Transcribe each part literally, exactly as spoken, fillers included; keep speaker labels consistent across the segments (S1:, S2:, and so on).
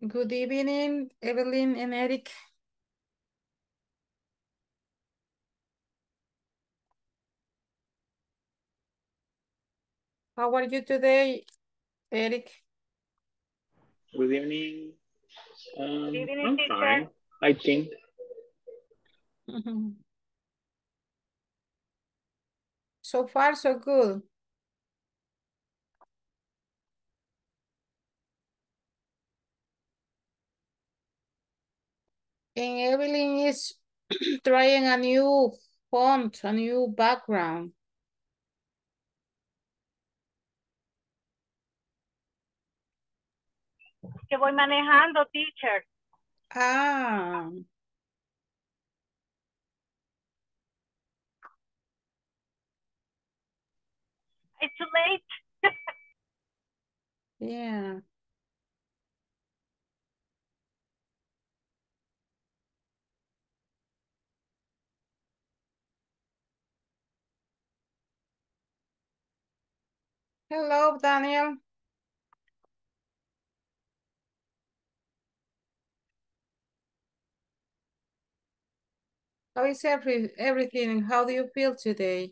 S1: Good evening, Evelyn and Eric. How are you today, Eric?
S2: Good evening. Um,
S3: Good evening,
S2: I'm
S3: teacher.
S2: fine, I think.
S1: So far, so good. And Evelyn is trying a new font, a new background.
S3: Que voy manejando, teacher.
S1: Ah,
S3: It's too late.
S1: yeah. Hello, Daniel. How is every, everything? How do you feel today?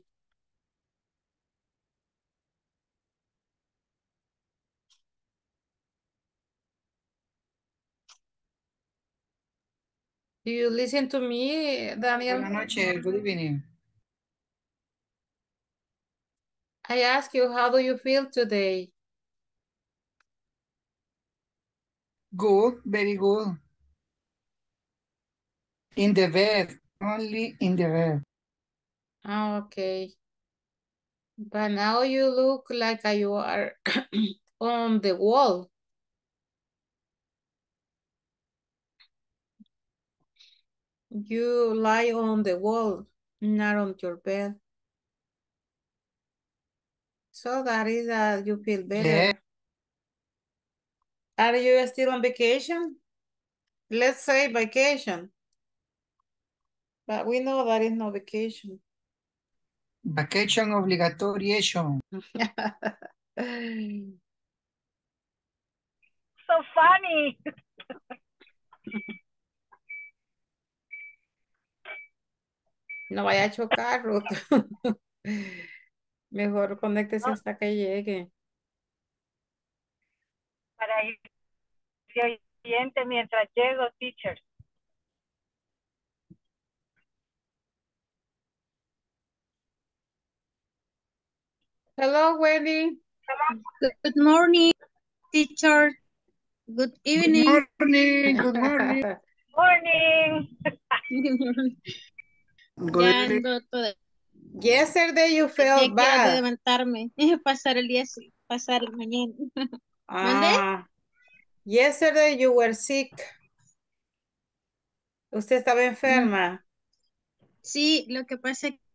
S1: Do you listen to me, Daniel?
S4: Buenas noches, good evening.
S1: I ask you, how do you feel today?
S4: Good, very good. In the bed, only in the bed.
S1: Ah, okay. But now you look like you are on the wall. You lie on the wall, not on your bed. So that is that you feel better.
S4: Yeah.
S1: Are you still on vacation? Let's say vacation. But we know that is no vacation.
S4: Vacation obligatorio.
S3: So funny.
S1: No vaya a chocar, Ruth. Mejor conéctese
S3: No,
S1: hasta que llegue.
S3: para ir de oyente mientras llego, teacher.
S1: Hello, Wendy.
S5: Good morning, teacher. Good
S4: Good
S5: evening.
S4: morning, good morning.
S3: Morning.
S4: Good
S5: Ya
S4: evening.
S5: ando toda,
S1: Yesterday you
S5: ya
S1: felt
S5: quiero
S1: bad.
S5: levantarme, pasar el día, así, pasar el mañana. ¿Mandé?
S1: Ah, yesterday you were sick. Usted estaba
S5: Mm,
S1: enferma.
S5: sí, lo que pasa es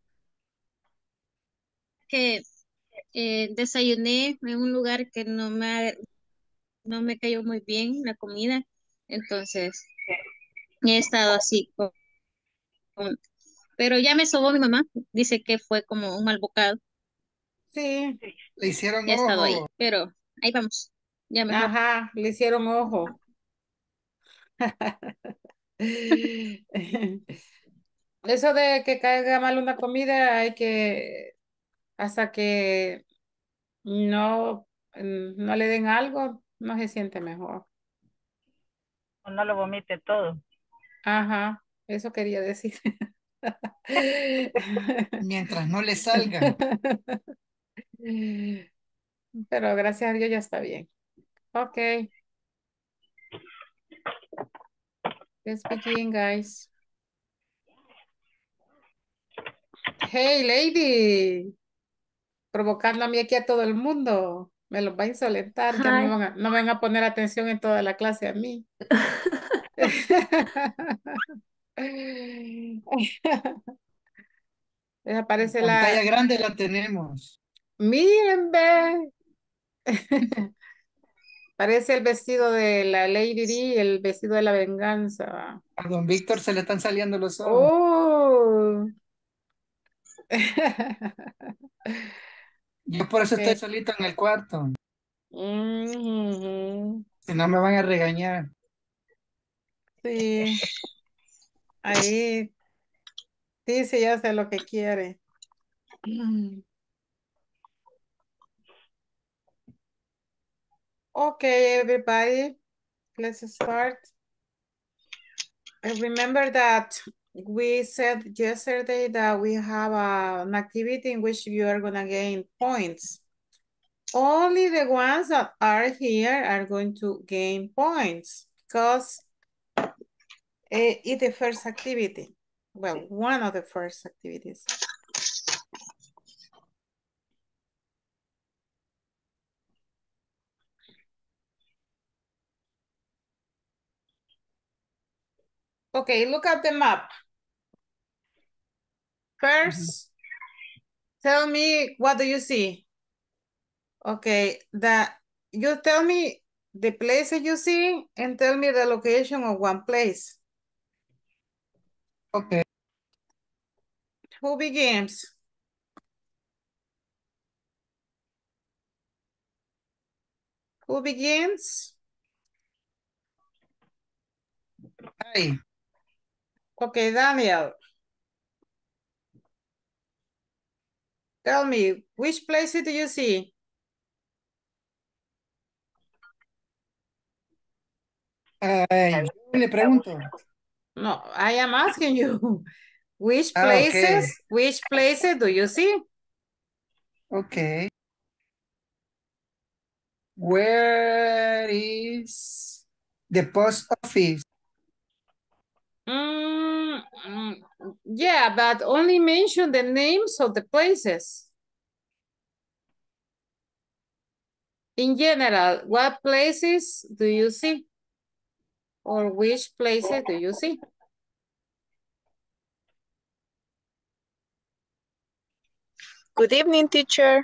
S5: que eh, desayuné en un lugar que no me, no me cayó muy bien la comida, entonces he estado así, con- con- pero ya me sobó mi mamá, dice que fue como un mal bocado,
S1: Sí.
S4: Le hicieron
S5: ya he estado
S4: ojo.
S5: ahí, pero ahí vamos, ya mejor.
S1: Ajá, le hicieron ojo. Eso de que caiga mal una comida hay que, hasta que no, mm, no le den algo, no se siente mejor.
S3: O no lo vomite todo.
S1: Ajá, eso quería decir.
S4: Mientras no le salga.
S1: Pero gracias a Dios ya está bien. Ok, let's begin, guys. Hey, lady, provocando a mí aquí a todo el mundo. Me los va a insolentar, ya no me
S6: Hi.
S1: van a, no me van a poner atención en toda la clase a mí.
S4: En
S1: Desaparece
S4: pantalla
S1: la...
S4: grande la tenemos.
S1: Miren, ve. Parece el vestido de la Lady Di, el vestido de la venganza.
S4: A don Víctor se le están saliendo los ojos.
S1: Oh.
S4: Yo por eso estoy
S1: Okay.
S4: solito en el cuarto.
S1: Mhm.
S4: Si no me van a regañar.
S1: Sí, ahí dice ya sé lo que quiere. Mm. Okay, everybody, let's start. I remember that we said yesterday that we have a, an activity in which you are gonna gain points. Only the ones that are here are going to gain points because it, it's the first activity. Well, one of the first activities. Okay, look at the map. First, tell me, what do you see? Okay, that you tell me the places you see and tell me the location of one place.
S4: Okay.
S1: Who begins? Who begins?
S4: Hi.
S1: Okay, Daniel. Tell me, which places do you see?
S4: Ay, yo le pregunto.
S1: No, I am asking you. Which
S4: Ah, okay.
S1: places, which places do you see?
S4: Okay. Where is the post office?
S1: Mm, mm, yeah, but only mention the names of the places. In general, what places do you see? Or which places do you see?
S6: Good evening, teacher.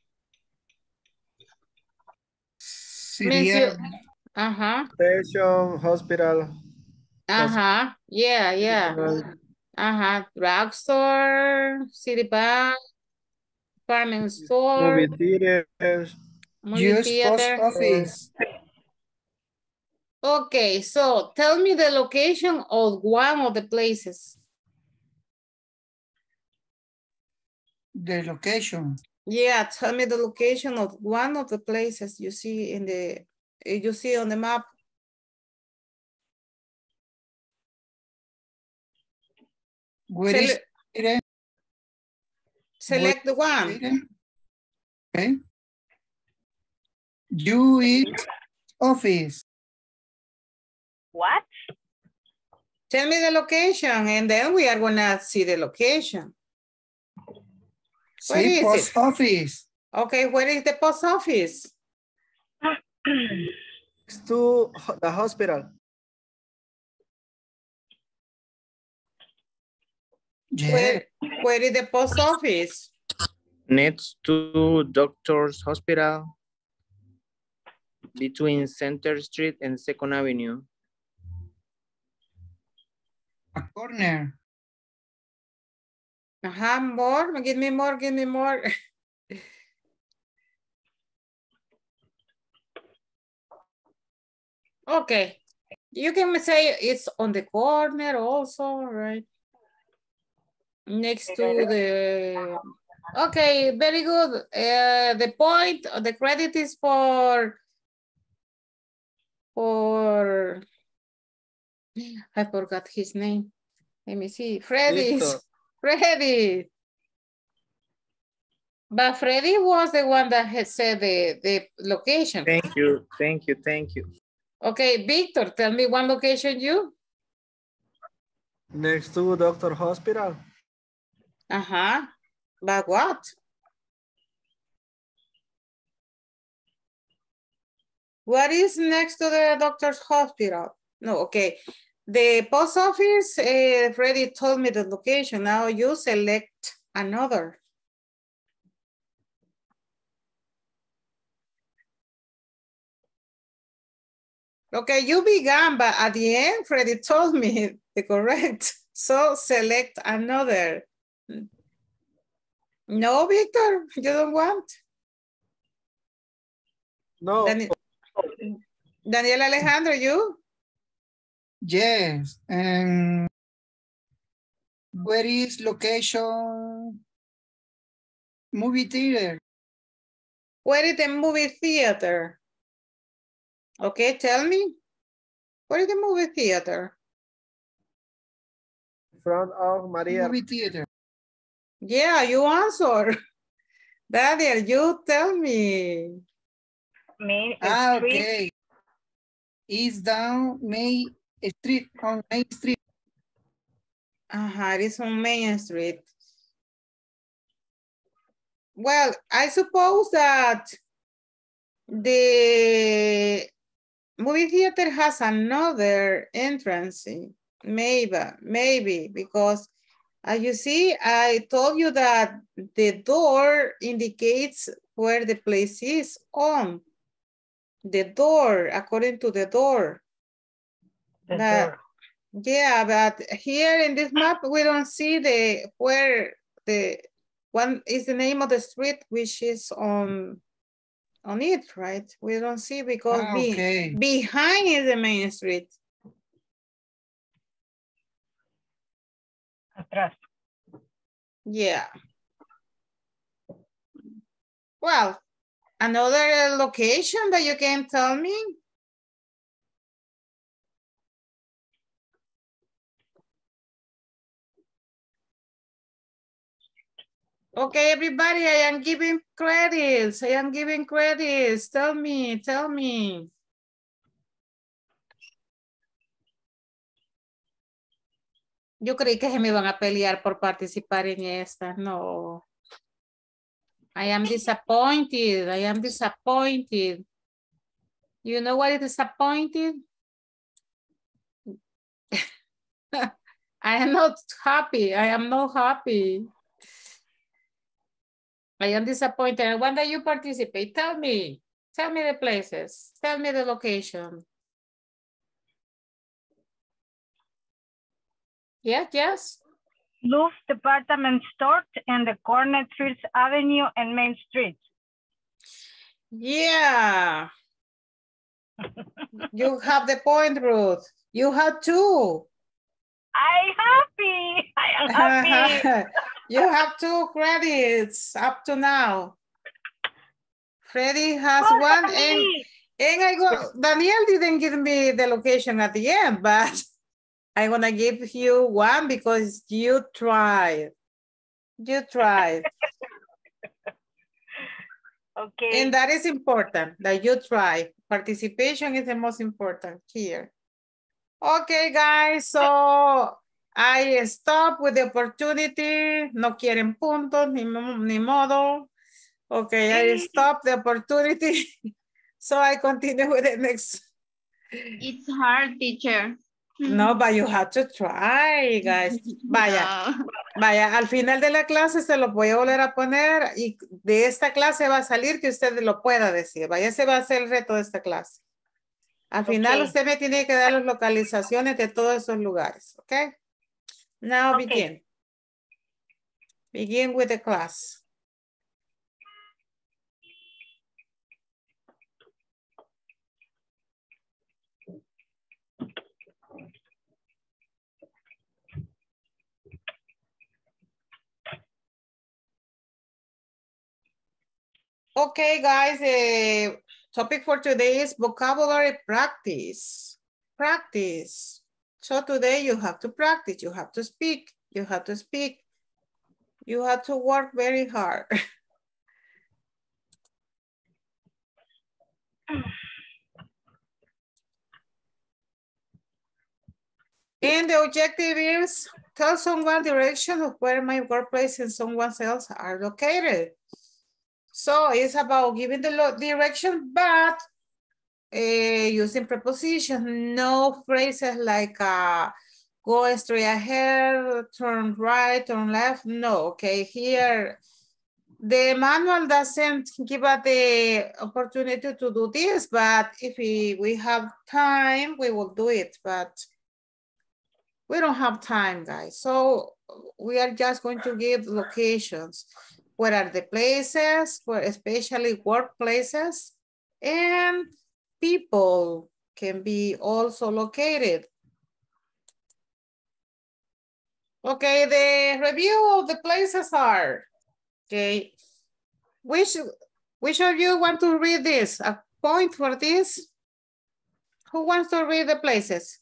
S4: Sería
S1: Mention, uh-huh,
S7: Station, hospital,
S1: uh-huh, yeah, yeah.
S7: hospital,
S1: Uh-huh, drugstore, city bank, department store,
S7: movie theaters.
S1: movie
S4: use post
S1: theater.
S4: office.
S1: Okay, so tell me the location of one of the places.
S4: The location.
S1: Yeah, tell me the location of one of the places you see in the, you see on the map.
S4: Where is
S1: Sele-
S4: it?
S1: select the one.
S4: Sweden? Okay. You is office.
S3: What?
S1: Tell me the location and then we are gonna see the location. Where
S4: Sí,
S1: is
S4: post
S1: it?
S4: office.
S1: Okay, where is the post office?
S7: Next to ho- the hospital.
S4: Yeah.
S1: Where, where is the post office?
S2: Next to Doctor's Hospital, between Center Street and Second Avenue.
S4: A corner.
S1: Uh-huh, more, give me more, give me more. Okay, you can say it's on the corner also, right? Next to the, okay, very good. Uh, the point, the credit is for, for, I forgot his name. Let me see, Freddy's,
S7: Victor.
S1: Freddy. But Freddy was the one that had said the, the location.
S2: Thank you, thank you, thank you.
S1: Okay, Victor, tell me one location you.
S7: Next to Doctor Hospital.
S1: Uh-huh, but what? What is next to the doctor's hospital? No, okay. The post office, uh, Freddy told me the location. Now you select another. Okay, you began, but at the end, Freddy told me the correct. So select another. No, Victor, you don't want?
S7: No.
S1: Daniel, Daniel Alejandro, you?
S4: Yes. And where is location? Movie theater.
S1: Where is the movie theater? Okay, tell me. Where is the movie theater?
S7: In front of Maria.
S4: Movie theater.
S1: Yeah, you answer. Daniel, you tell me.
S3: Main
S4: Ah,
S3: Street.
S4: okay. Is down Main Street on Main Street.
S1: Uh-huh, it is on Main Street. Well, I suppose that the movie theater has another entrance. Maybe, maybe, because as you see, I told you that the door indicates where the place is on. The door, according to the door.
S3: The
S1: That-
S3: door.
S1: Yeah, but here in this map, we don't see the where the one is the name of the street, which is on on it, right? We don't see because
S4: Ah,
S1: be,
S4: okay.
S1: behind is the main street.
S3: Atrás.
S1: Yeah. Well, another location that you can tell me? Okay, everybody, I am giving credits. I am giving credits. Tell me, tell me. Yo creí que se me iban a pelear por participar en esta. No. I am disappointed. I am disappointed. You know what is disappointed? I am not happy. I am not happy. I am disappointed. When do you participate? Tell me. Tell me the places. Tell me the location. Yes, yes.
S3: Louvre Department Store and the corner Fifth Avenue and Main Street.
S1: Yeah. You have the point, Ruth. You have two.
S3: I happy. I am happy.
S1: You have two credits up to now. Freddie has
S3: Well,
S1: one and,
S3: happy.
S1: and I go, Daniel didn't give me the location at the end, but I'm gonna give you one because you tried. You tried.
S3: Okay.
S1: And that is important, that you try. Participation is the most important here. Okay, guys, so I stop with the opportunity. No quieren puntos, ni, ni modo. Okay, I stop the opportunity. So I continue with the next.
S5: It's hard, teacher.
S1: No, but you have to try, guys. Vaya.
S5: No.
S1: Vaya, al final de la clase se lo voy a volver a poner y de esta clase va a salir que usted lo pueda decir. Vaya, ese va a ser el reto de esta clase. Al final
S3: Okay.
S1: usted me tiene que dar las localizaciones de todos esos lugares, ¿ok? Now
S3: Okay.
S1: begin. Begin with the class. Okay, guys, the topic for today is vocabulary practice. Practice. So today you have to practice, you have to speak, you have to speak. You have to work very hard. And the objective is tell someone direction of where my workplace and someone else are located. So it's about giving the lo- direction, but uh, using preposition, no phrases like uh, go straight ahead, turn right, turn left. No, okay, here, the manual doesn't give us the opportunity to do this, but if we, we have time, we will do it, but we don't have time, guys. So we are just going to give locations. Where are the places, where especially workplaces, and people can be also located. Okay, the review of the places are, okay, which, which of you want to read this? A point for this? Who wants to read the places?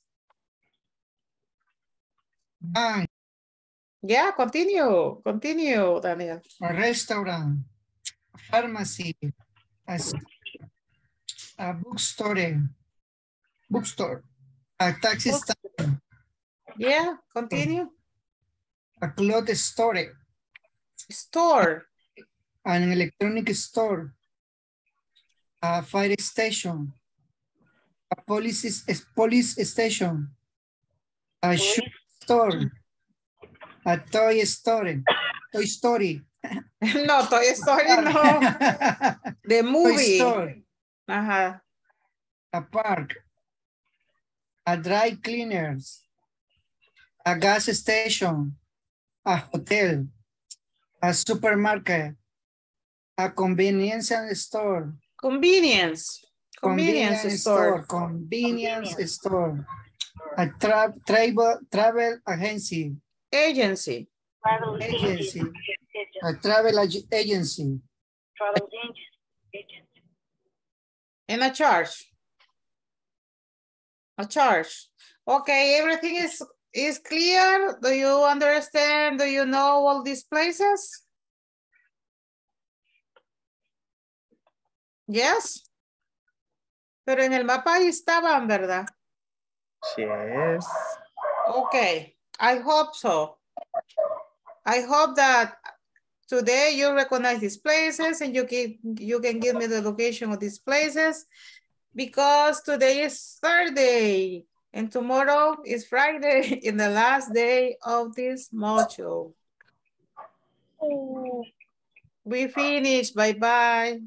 S4: Bank,
S1: Yeah, continue, continue, Daniel.
S4: a restaurant, a pharmacy, a, s- a bookstore, bookstore, a taxi
S1: Book-
S4: stand,
S1: Yeah, continue.
S4: a cloth store,
S1: Store,
S4: an electronic store, a fire station, a police, s- police station, a shoe store, a toy store, toy story.
S1: no, Toy Story, no, the
S4: Toy
S1: movie.
S4: store,
S1: Ajá.
S4: a park, a dry cleaners, a gas station, a hotel, a supermarket, a convenience store,
S1: Convenience, convenience
S4: convenience
S1: store.
S4: store, convenience store, a tra travel travel agency,
S1: Agency,
S3: Travel
S4: agency,
S3: agency.
S4: a travel ag- agency,
S3: Travel agency.
S1: and a charge. A charge. Okay, everything is, is clear. Do you understand? Do you know all these places? Yes. Pero en el mapa ahí estaban, ¿verdad?
S2: Yes.
S1: Okay, I hope so. I hope that today you recognize these places and you can, you can give me the location of these places because today is Thursday and tomorrow is Friday in the last day of this module. We finish, bye-bye.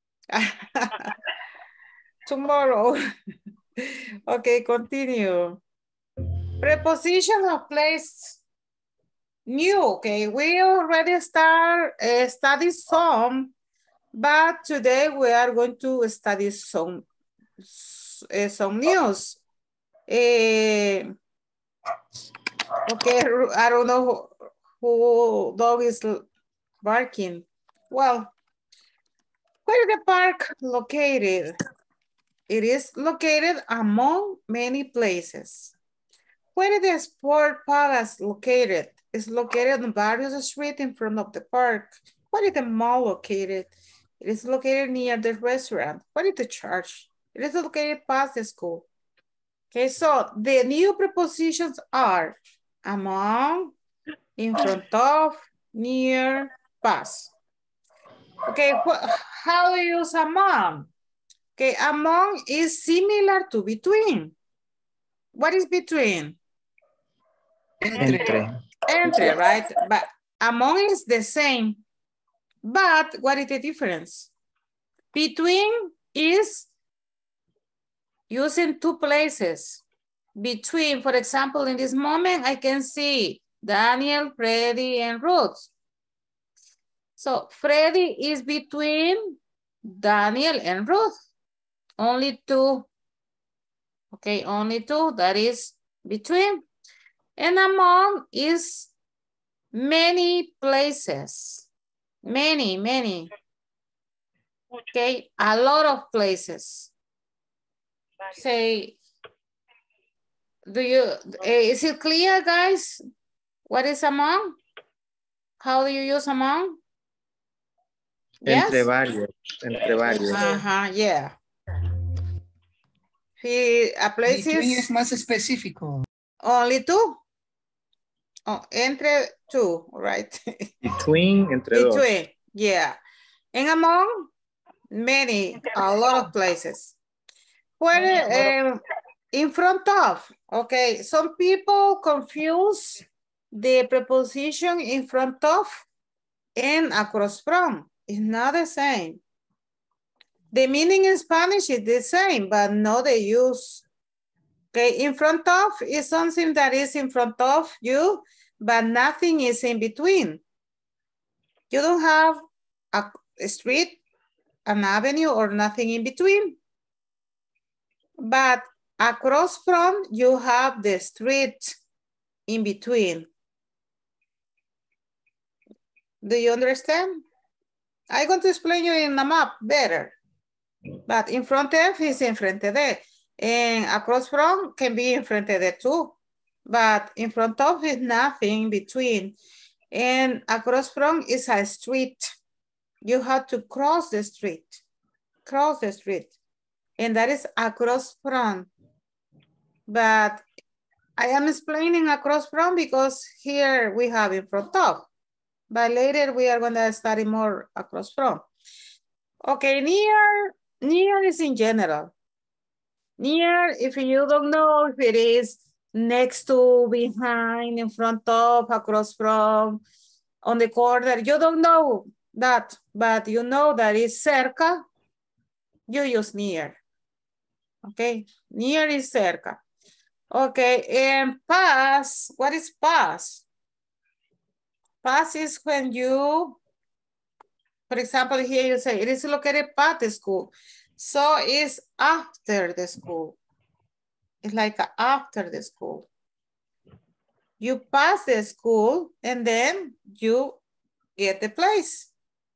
S1: Tomorrow. Okay, continue. Preposition of place. New, okay, we already start uh, study some, but today we are going to study some, uh, some news. Uh, okay, I don't know who, who dog is barking. Well, where is the park located? It is located among many places. Where is the sport palace located? It's located on various streets in front of the park. Where is the mall located? It is located near the restaurant. Where is the church? It is located past the school. Okay, so the new prepositions are among, in front of, near, past. Okay, how do you use among? Okay, among is similar to between. What is between?
S2: Entre.
S1: Entre, right? But among is the same. But what is the difference? Between is using two places. Between, for example, in this moment, I can see Daniel, Freddy, and Ruth. So Freddy is between Daniel and Ruth. Only two. Okay, only two, that is between. And among is many places. Many, many. Okay, a lot of places. Say, do you, is it clear, guys? What is among? How do you use among? Yes?
S2: Entre varios. Entre varios.
S1: Uh-huh, yeah. Sí, a places.
S4: Between es más específico.
S1: Only two? Oh, entre two, right?
S2: Between, entre dos.
S1: Between, yeah. And among, many, a lot of places. Where, um, in front of, okay, some people confuse the preposition in front of and across from. It's not the same. The meaning in Spanish is the same, but not the use. Okay, in front of is something that is in front of you, but nothing is in between. You don't have a, a street, an avenue, or nothing in between. But across from, you have the street in between. Do you understand? I'm going to explain you in a map better. But in front of is in frente de. And across from can be in frente de too. But in front of is nothing between. And across from is a street. You have to cross the street. Cross the street. And that is across from. But I am explaining across from because here we have in front of. But later we are going to study more across from. Okay, near, near is in general. Near, if you don't know if it is next to, behind, in front of, across from, on the corner, you don't know that, but you know that it's cerca, you use near. Okay, near is cerca. Okay, and pass, what is pass? Pass is when you, for example, here you say, it is located at the school. So it's after the school. It's like after the school. You pass the school and then you get the place.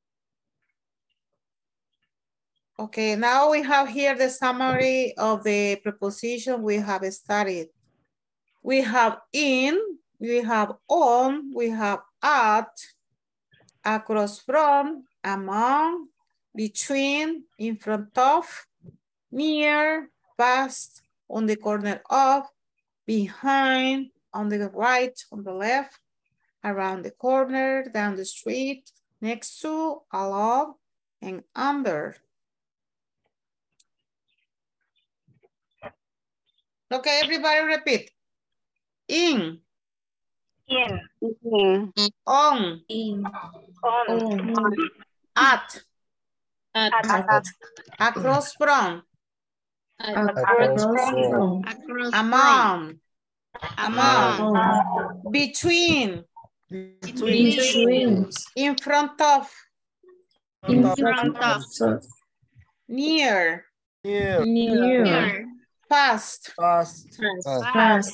S1: Okay, now we have here the summary of the preposition we have studied. We have in, we have on, we have at, across from, among, between, in front of, near, past, on the corner of, behind, on the right, on the left, around the corner, down the street, next to, along, and under. Okay, everybody repeat. In.
S3: In.
S6: In.
S1: On.
S5: In.
S3: On.
S1: At.
S5: At.
S3: At.
S1: Across from.
S5: At.
S6: Across from.
S5: Across
S1: Among. Among.
S5: Among.
S1: Between.
S7: Between.
S5: Between.
S1: In front of.
S5: In
S7: Front
S5: front of.
S1: Near.
S7: Near.
S5: Near.
S1: Past.
S7: Past.
S5: Past.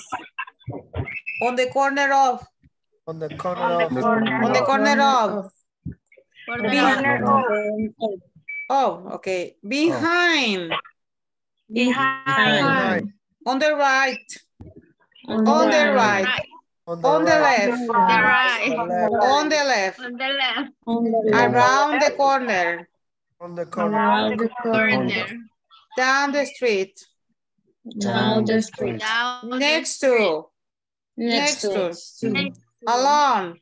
S1: On the corner of.
S7: On the corner
S3: On
S7: of.
S3: the corner.
S1: On the corner of.
S3: On the
S1: Be-
S3: corner of.
S1: Oh, okay. Behind.
S3: Behind.
S7: Behind.
S1: On the right.
S5: On
S1: On the right.
S7: On the,
S1: On the
S7: right.
S1: left.
S5: right.
S7: On the left.
S1: On the left.
S5: On the left. On the
S1: Around the corner.
S7: On the corner.
S3: Around the
S5: corner.
S1: Down the street.
S5: Down the street.
S1: Next to.
S5: Next to.
S1: Along.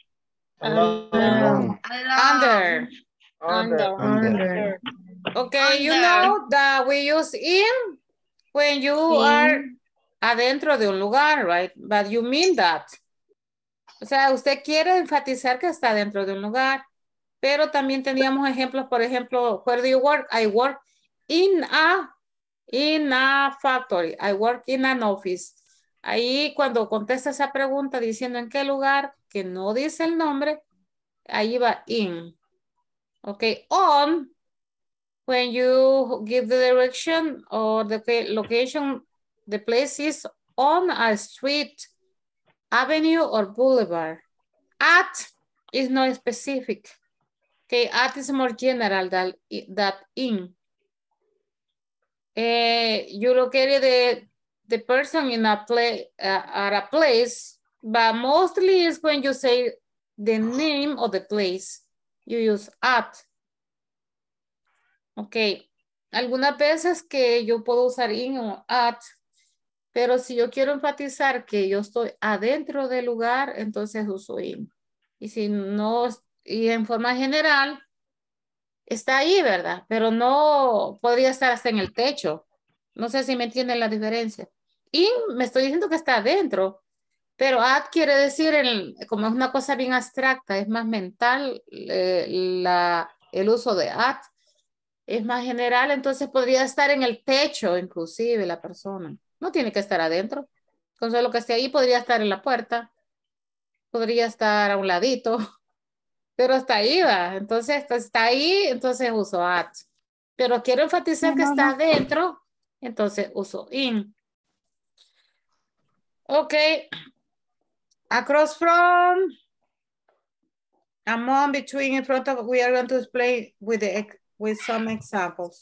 S7: Along.
S1: Under.
S7: Under.
S5: Under.
S1: Okay, you
S5: Under.
S1: know that we use in when you are adentro de un lugar, right? But you mean that. O sea, usted quiere enfatizar que está dentro de un lugar, pero también teníamos ejemplos, por ejemplo, where do you work? I work in a, in a factory. I work in an office. Ahí cuando contesta esa pregunta diciendo en qué lugar, que no dice el nombre, ahí va in. Okay, on, when you give the direction or the location, the place is on a street, avenue, or boulevard. At is not specific. Okay, at is more general than that in. Uh, you located the, the person in a place uh, at a place, but mostly is when you say the name of the place. You use at. Ok. Algunas veces que yo puedo usar in o at, pero si yo quiero enfatizar que yo estoy adentro del lugar, entonces uso in. Y si no, y en forma general, está ahí, ¿verdad? Pero no podría estar hasta en el techo. No sé si me entienden la diferencia. In, me estoy diciendo que está adentro, pero at quiere decir, el, como es una cosa bien abstracta, es más mental, eh, la, el uso de at es más general, entonces podría estar en el techo inclusive la persona. No tiene que estar adentro. Con solo que esté ahí, podría estar en la puerta, podría estar a un ladito, pero está ahí, va. Entonces está ahí, entonces uso at. Pero quiero enfatizar que está adentro, entonces uso in. Ok. Across from, among, between, in front of, we are going to explain with the with some examples.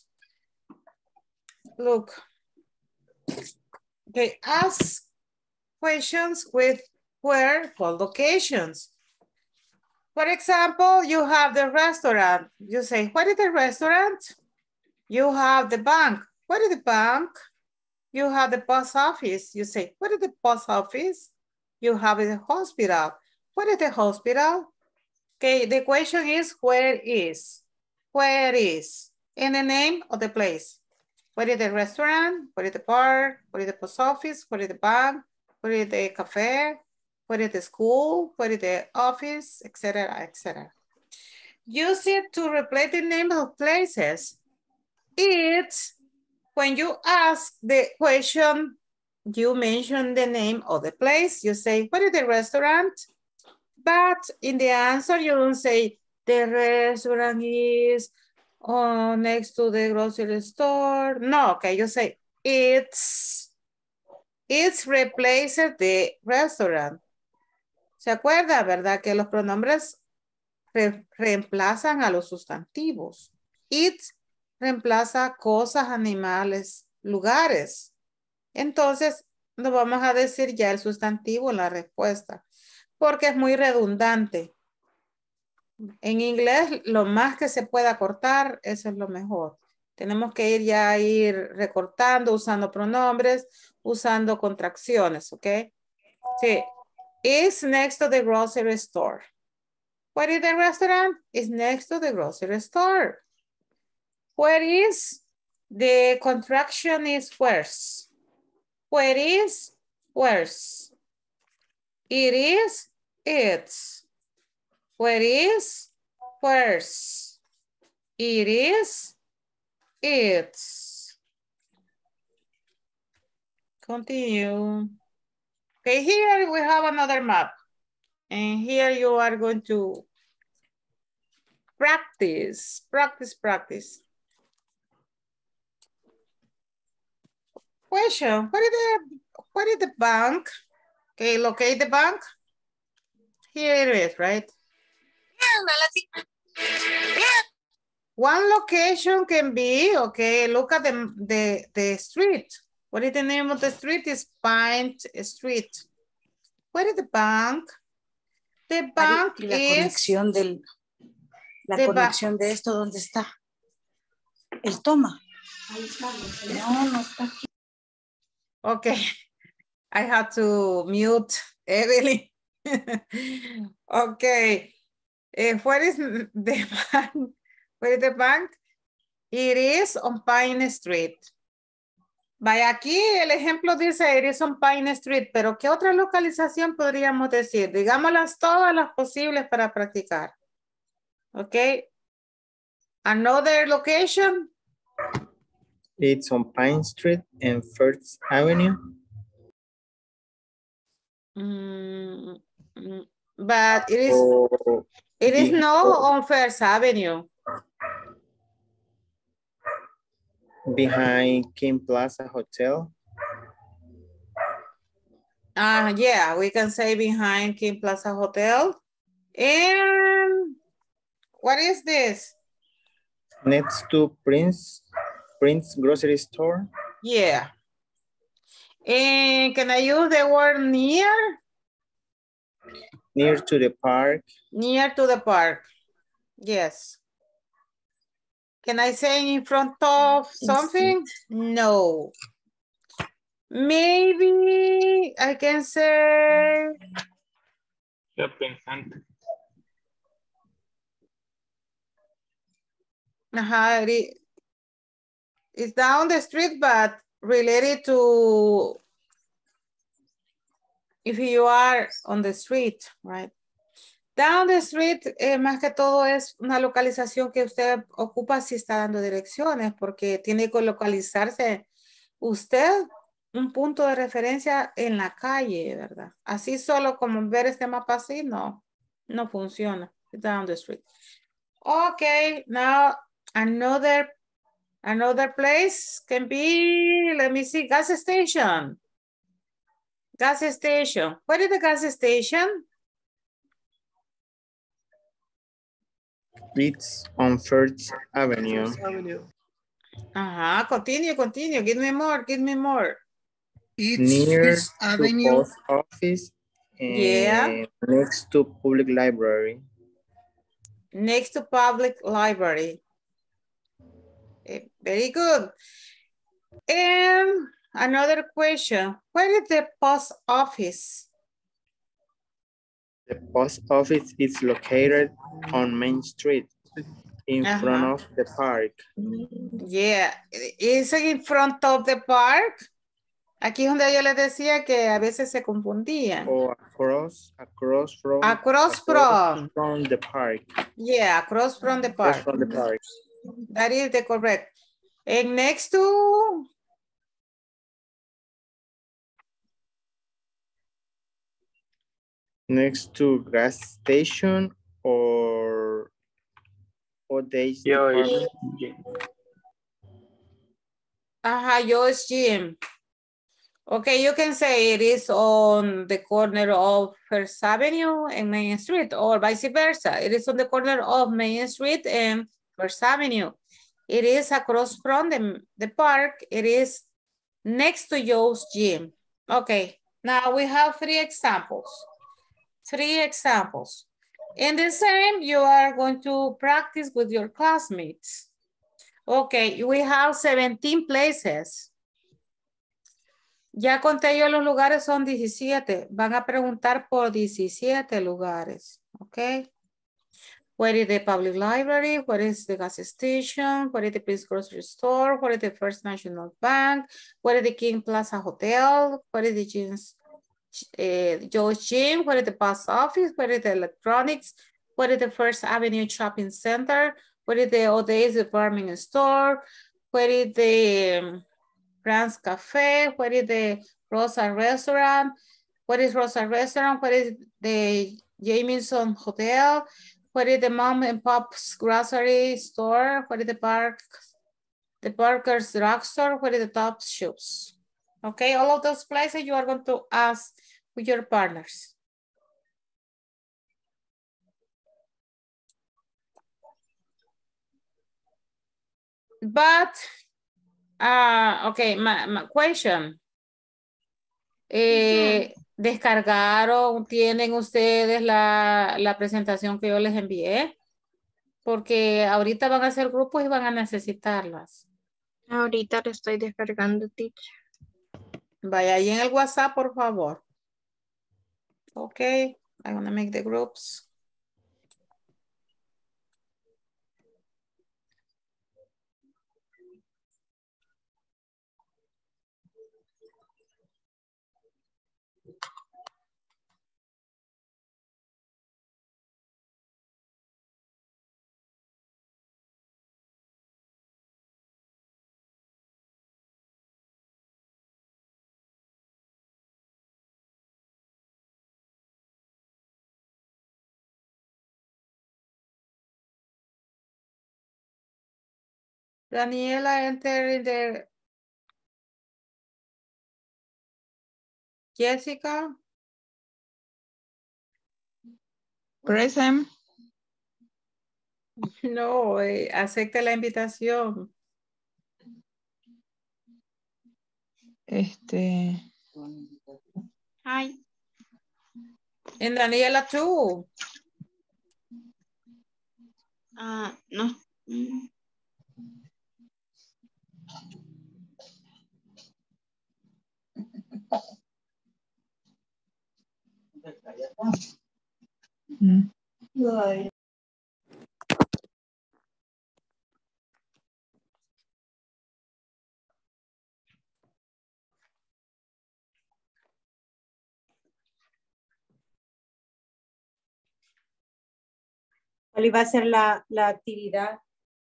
S1: Look. Okay, ask questions with where for locations. For example, you have the restaurant. You say, what is the restaurant? You have the bank. What is the bank? You have the post office. You say, what is the post office? You have the hospital. What is the hospital? Okay, the question is, where is? Where is? And the name of the place. What is the restaurant? What is the park? What is the post office? What is the bank? What is the cafe? What is the school? What is the office? Etc. et cetera. Use it to replace the name of places. It's when you ask the question, you mention the name of the place. You say, what is the restaurant? But in the answer, you don't say the restaurant is oh, next to the grocery store. No, okay, you say it's, it's replaces the restaurant. ¿Se acuerda, verdad? Que los pronombres re reemplazan a los sustantivos. It reemplaza cosas, animales, lugares. Entonces, no vamos a decir ya el sustantivo en la respuesta, porque es muy redundante. En inglés, lo más que se pueda cortar, eso es lo mejor. Tenemos que ir ya a ir recortando, usando pronombres, usando contracciones, ¿ok? Sí. Is next to the grocery store. What is the restaurant? Is next to the grocery store. Where is? The contraction is where's. Where is? Where's. It is? It's. Where is? Where's. It is? It's. Continue. Okay, here we have another map. And here you are going to practice, practice, practice. Question, what is the, what is the bank? Okay, locate the bank. Here it is, right? One location can be, okay, look at the, the, the street. What is the name of the street? Is Pine Street. Where is the bank? The bank
S8: y la
S1: is...
S8: conexión del, la conexión de esto, ¿dónde está? El toma. No, no está aquí.
S1: Okay, I have to mute Evelyn. Okay, uh, where is the bank? Where is the bank? It is on Pine Street. Vaya, aquí el ejemplo dice it is on Pine Street, pero ¿qué otra localización podríamos decir? Digámoslas todas las posibles para practicar. Okay. Another location.
S2: It's on Pine Street and First Avenue.
S1: Mm, but it is,
S2: Oh,
S1: it is
S2: before-
S1: not on First Avenue.
S2: Behind King Plaza Hotel.
S1: Uh, yeah, we can say behind King Plaza Hotel. And what is this?
S2: Next to Prince, Prince Grocery Store.
S1: Yeah. And can I use the word near?
S2: Near to the park.
S1: Near to the park. Yes. Can I say in front of something? No. Maybe I can say.
S9: Shopping center.
S1: Uh-huh, it, it's down the street, but related to if you are on the street, right? Down the street, eh, más que todo es una localización que usted ocupa si está dando direcciones, porque tiene que localizarse usted un punto de referencia en la calle, ¿verdad? Así solo como ver este mapa así, no, no funciona. Down the street. Okay, now another, another place can be, let me see, gas station. Gas station. Where is the gas station?
S2: It's on First Avenue.
S7: First Avenue.
S1: Uh-huh. Continue, continue. Give me more, give me more.
S4: It's
S2: Near
S4: Fifth
S2: to
S4: Avenue.
S2: post office
S1: Yeah.
S2: and next to public library.
S1: Next to public library. Eh, Very good. And another question. Where is the post office?
S2: The post office is located on Main Street in front
S1: Uh-huh.
S2: of the park.
S1: Yeah. Is it in front of the park? Aquí es donde yo les decía que a veces se confundían.
S2: Or across, across from,
S1: Across from.
S2: from the park.
S1: Yeah, across from the
S2: Across
S1: park.
S2: from the park.
S1: That is the correct. And next to,
S2: Next to gas station or or the
S9: Joyce.
S2: department.
S1: uh-huh, Joe's Gym. Okay, you can say it is on the corner of First Avenue and Main Street, or vice versa. It is on the corner of Main Street and First Avenue. It is across from the, the park. It is next to Joe's Gym. Okay, now we have three examples. Three examples. In the same, you are going to practice with your classmates. Okay, we have seventeen places. Ya conté yo los lugares, son diecisiete. Van a preguntar por diecisiete lugares. Okay. Where is the public library? Where is the gas station? Where is the Peace Grocery Store? Where is the First National Bank? Where is the King Plaza Hotel? Where is the gyms? Uh, Joe's Gym? Where is the post office? Where is the electronics? Where is the First Avenue Shopping Center? Where is the O'Days Department Store? Where is the um, Fran's Cafe? Where is the Rosa Restaurant? What is Rosa Restaurant? What is the Jamieson Hotel? What is the Mom and Pop's Grocery Store? What is the Park, the Parker's Drugstore? What is the Top Shops? Okay, all of those places you are going to ask with your partners. But, uh, okay, my, my question. Eh, ¿Descargaron, tienen ustedes la, la presentación que yo les envié? Porque ahorita van a hacer grupos y van a necesitarlas.
S6: Ahorita lo estoy descargando, teacher.
S1: Vaya ahí en el WhatsApp, por favor. Ok, I'm gonna make the groups. Daniela, enter in the Jessica.
S10: Present.
S1: No, eh, acepte la invitación.
S10: Este.
S6: Hi.
S1: En Daniela, tú.
S6: Ah, no.
S10: Mm.
S8: ¿Cuál iba a ser la, la actividad?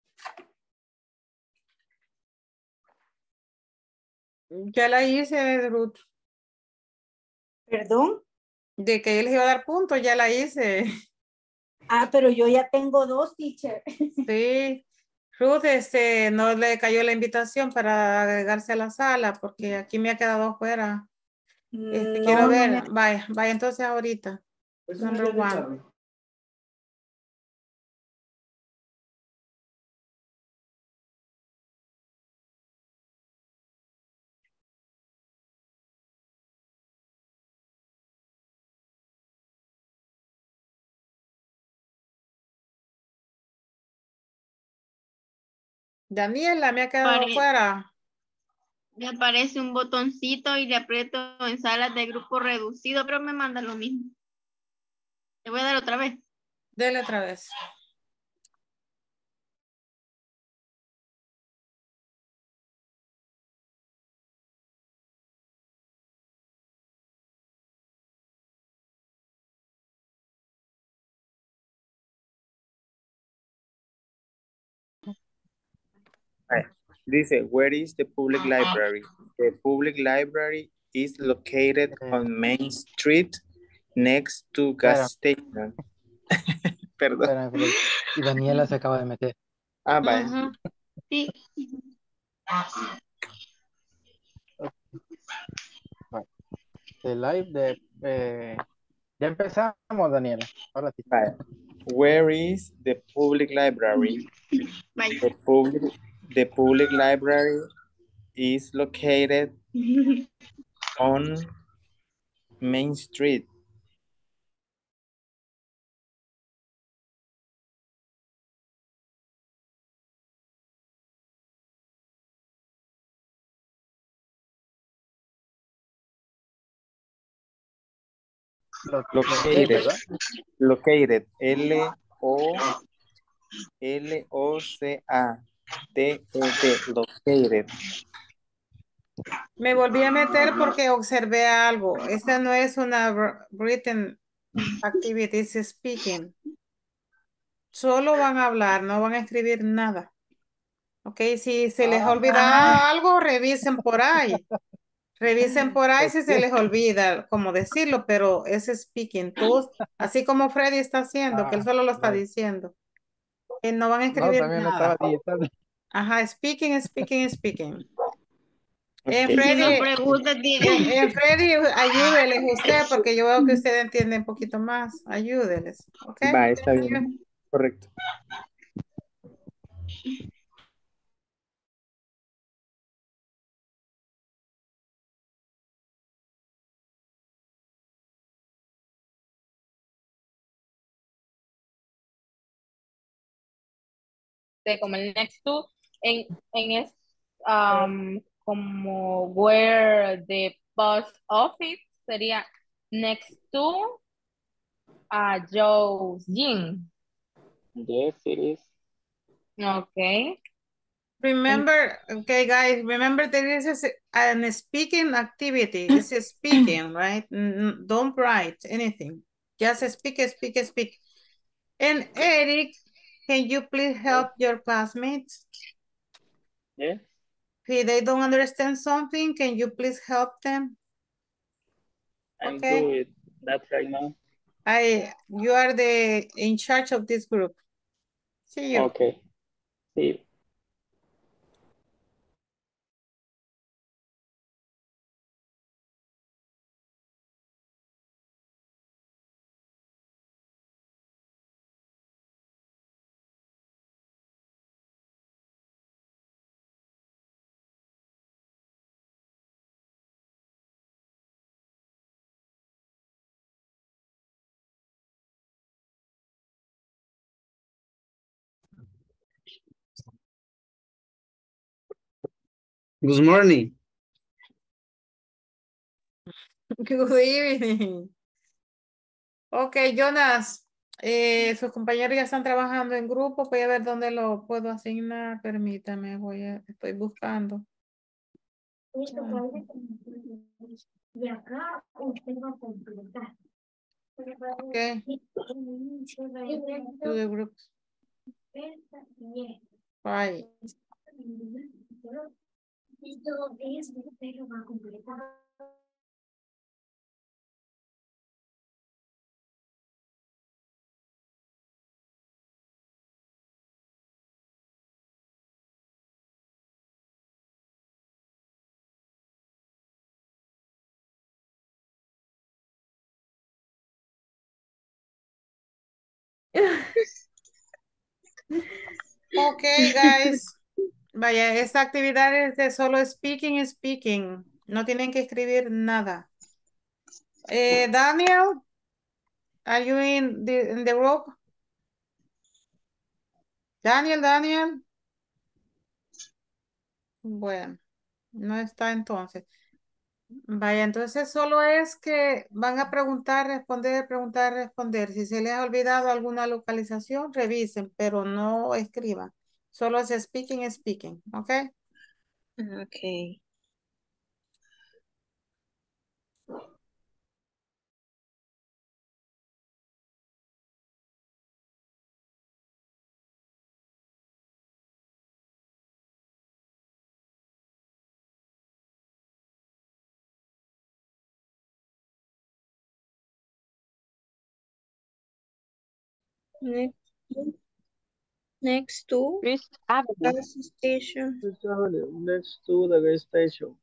S1: Ya la hice, Ruth.
S8: ¿Perdón?
S1: De que él les iba a dar puntos, ya la hice.
S8: Ah, pero yo ya tengo dos, teacher.
S1: Sí. Ruth, este, no le cayó la invitación para agregarse a la sala porque aquí me ha quedado afuera. Este,
S8: No,
S1: quiero ver,
S8: no me-
S1: vaya, vaya entonces ahorita. Number one. Daniela, me ha quedado
S6: Pare-
S1: fuera.
S6: Me aparece un botoncito y le aprieto en salas de grupo reducido, pero me manda lo mismo. Le voy a dar otra vez.
S1: Dele otra vez.
S2: Right. Dice, where is the public library? The public library is located
S11: Eh,
S2: on Main Street next to gas station. Perdón.
S11: espera, Freddy. Y Daniela se acaba de meter.
S2: Ah, vaya.
S1: Ujú.
S6: Sí.
S11: Bueno, the live de... eh, ya empezamos, Daniela. Ahora sí.
S2: Vaya. Where is the public library?
S6: Vaya.
S2: The public, the public library is located on Main Street.
S11: Lo,
S2: Located.
S11: ¿verdad?
S2: Located. L O L O C A T E D. Located.
S1: Me volví a meter porque observé algo. Esta no es una wr- written activity, es speaking. Solo van a hablar, no van a escribir nada. Ok, si se les ha olvidado algo, revisen por ahí. Revisen por ahí si se les olvida cómo decirlo, pero es speaking. Todos, así como Freddy está haciendo, que él
S11: Ah,
S1: solo lo está
S11: vale.
S1: diciendo. Que no van a
S11: No,
S1: escribir
S11: también lo
S1: nada.
S11: estaba digitando.
S1: Ajá, speaking, speaking, speaking. En
S2: Ok.
S6: Y si no
S1: Freddy,
S6: pregunta, tiene.
S1: en, en Freddy, ayúdeles usted, porque yo veo que usted entiende un poquito más. Ayúdeles, ¿ok?
S2: Va, está bien. Correcto.
S12: de como el next to, en, en es um, como where the post office sería next to a Joe's gym.
S9: Yes, it is.
S12: Okay.
S1: Remember, okay, guys, remember that this is an speaking activity. It's a speaking, right? N- Don't write anything. Just speak, speak, speak. And Eric, can you please help your classmates?
S9: Yes,
S1: If they don't understand something, can you please help them?
S9: I'm
S1: Okay.
S9: good with that right now.
S1: I, you are the in charge of this group. See you.
S9: Okay. See.
S4: Good morning.
S1: Good evening. Ok, Jonas, eh, sus compañeros ya están trabajando en grupo. Voy a ver dónde lo puedo asignar. Permítame, voy a, estoy buscando.
S13: Y acá usted va a completar.
S1: Ok. To the groups. Right.
S13: Y todo eso usted lo va a completar.
S1: Ok, guys. Vaya, esta actividad es de solo speaking, speaking. No tienen que escribir nada. Eh, Daniel, are you in the, in the group? Daniel, Daniel. Bueno, no está entonces. Vaya, entonces solo es que van a preguntar, responder, preguntar, responder. Si se les ha olvidado alguna localización, revisen, pero no escriban. Solo es speaking, speaking, ¿ok?
S5: Ok. Next, next to
S12: Fifth Avenue.
S5: gas station.
S14: Fifth Avenue, next to the gas station.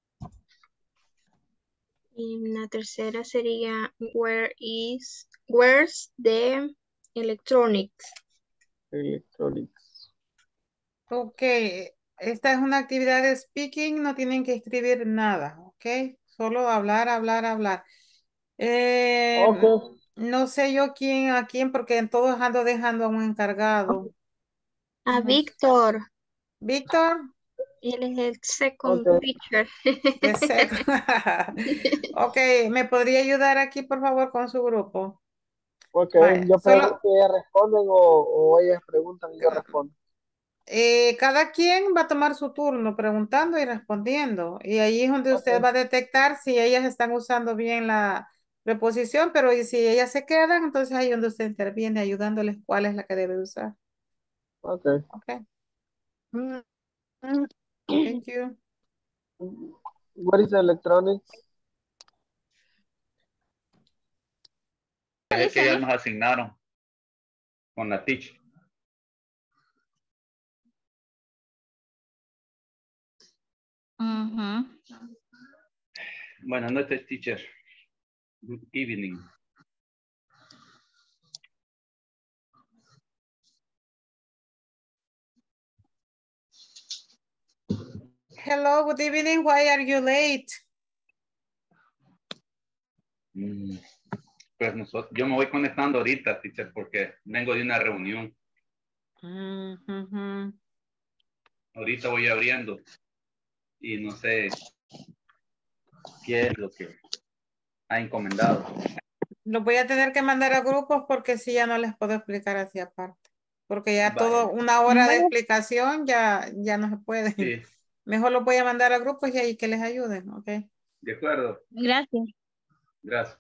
S5: Y la tercera sería where is where's the electronics.
S14: Electronics.
S1: Ok, esta es una actividad de speaking, no tienen que escribir nada, ¿ok? Solo hablar, hablar, hablar. Eh,
S14: Ok.
S1: no sé yo quién a quién, porque en todos ando dejando a un encargado.
S5: A
S1: No sé.
S5: Víctor.
S1: Víctor.
S5: Él es el second
S14: Okay.
S5: teacher.
S1: De seco. Ok, ¿me podría ayudar aquí, por favor, con su grupo?
S14: Ok,
S1: Vaya,
S14: yo
S1: solo
S14: pregunto y ellas responden o, o ellas preguntan y yo respondo.
S1: eh, cada quien va a tomar su turno preguntando y respondiendo. Y ahí es donde usted
S14: Ok.
S1: va a detectar si ellas están usando bien la preposición, pero y si ellas se quedan, entonces ahí es donde usted interviene ayudándoles cuál es la que debe usar.
S14: Ok.
S1: Ok, thank you.
S14: What is electronics?
S15: Es que ya nos asignaron con la teacher.
S12: Ujú.
S15: Buenas noches, teacher. Good evening.
S1: Hello, good evening. Why are you late?
S15: Mm, Pues nosotros, yo me voy conectando ahorita, teacher, porque vengo de una reunión.
S1: Mm, ujú.
S15: Ahorita voy abriendo y no sé qué es lo que ha encomendado.
S1: Los voy a tener que mandar a grupos porque si ya no les puedo explicar así aparte. Porque ya todo,
S15: Vaya.
S1: una hora de
S5: Bueno.
S1: explicación ya, ya no se puede.
S15: Sí,
S1: Mejor los voy a mandar a grupos y ahí que les ayuden, ¿ok?
S15: de acuerdo.
S5: Gracias.
S15: Gracias.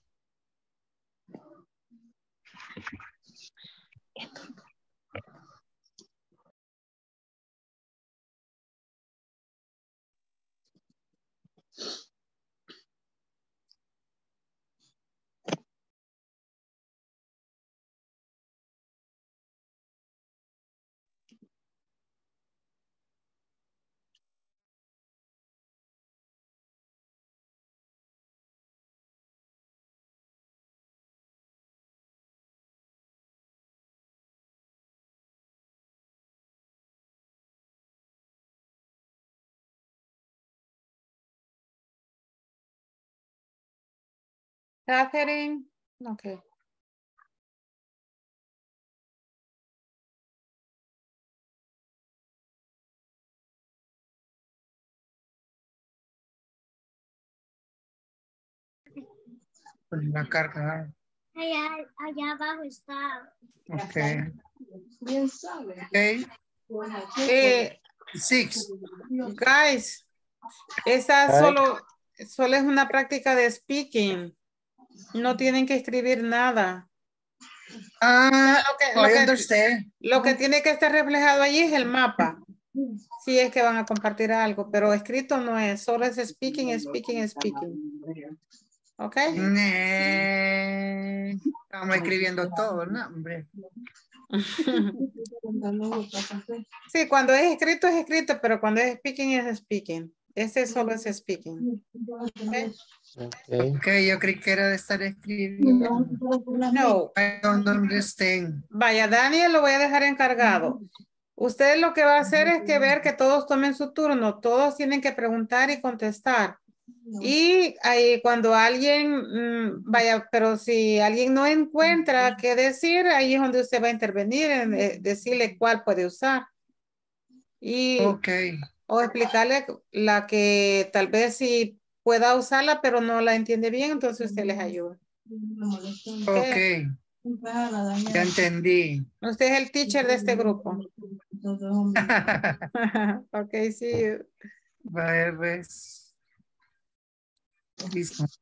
S1: Catherine, ok.
S4: La carga.
S13: Allá, allá abajo está.
S4: Ok.
S13: Bien sabe.
S4: Ok.
S1: Eh,
S4: Six.
S1: guys, esa
S14: Hi.
S1: solo, solo es una práctica de speaking. No tienen que escribir nada.
S4: Ah,
S1: Lo que,
S4: I
S1: lo que,
S4: understand.
S1: lo que tiene que estar reflejado allí es el mapa. Si es que van a compartir algo, pero escrito no es, solo es speaking, speaking, speaking. ¿Ok?
S4: Nee. Estamos escribiendo todo, ¿no? Hombre.
S1: Sí, cuando es escrito es escrito, pero cuando es speaking es speaking. Este solo es speaking. ¿Ok?
S14: Okay.
S4: Ok, yo creí que era de estar escribiendo.
S1: No.
S4: I don't understand.
S1: Vaya, Daniel lo voy a dejar encargado. Usted lo que va a hacer es que ver que todos tomen su turno. Todos tienen que preguntar y contestar. Y ahí cuando alguien, mmm, vaya, pero si alguien no encuentra qué decir, ahí es donde usted va a intervenir, en eh, decirle cuál puede usar. Y
S4: Ok.
S1: O explicarle la que tal vez sí pueda usarla, pero no la entiende bien, entonces usted les ayuda.
S4: Ok, ya entendí.
S1: Usted es el teacher de este grupo. Ok, sí.
S4: Vaya, pues. Listo.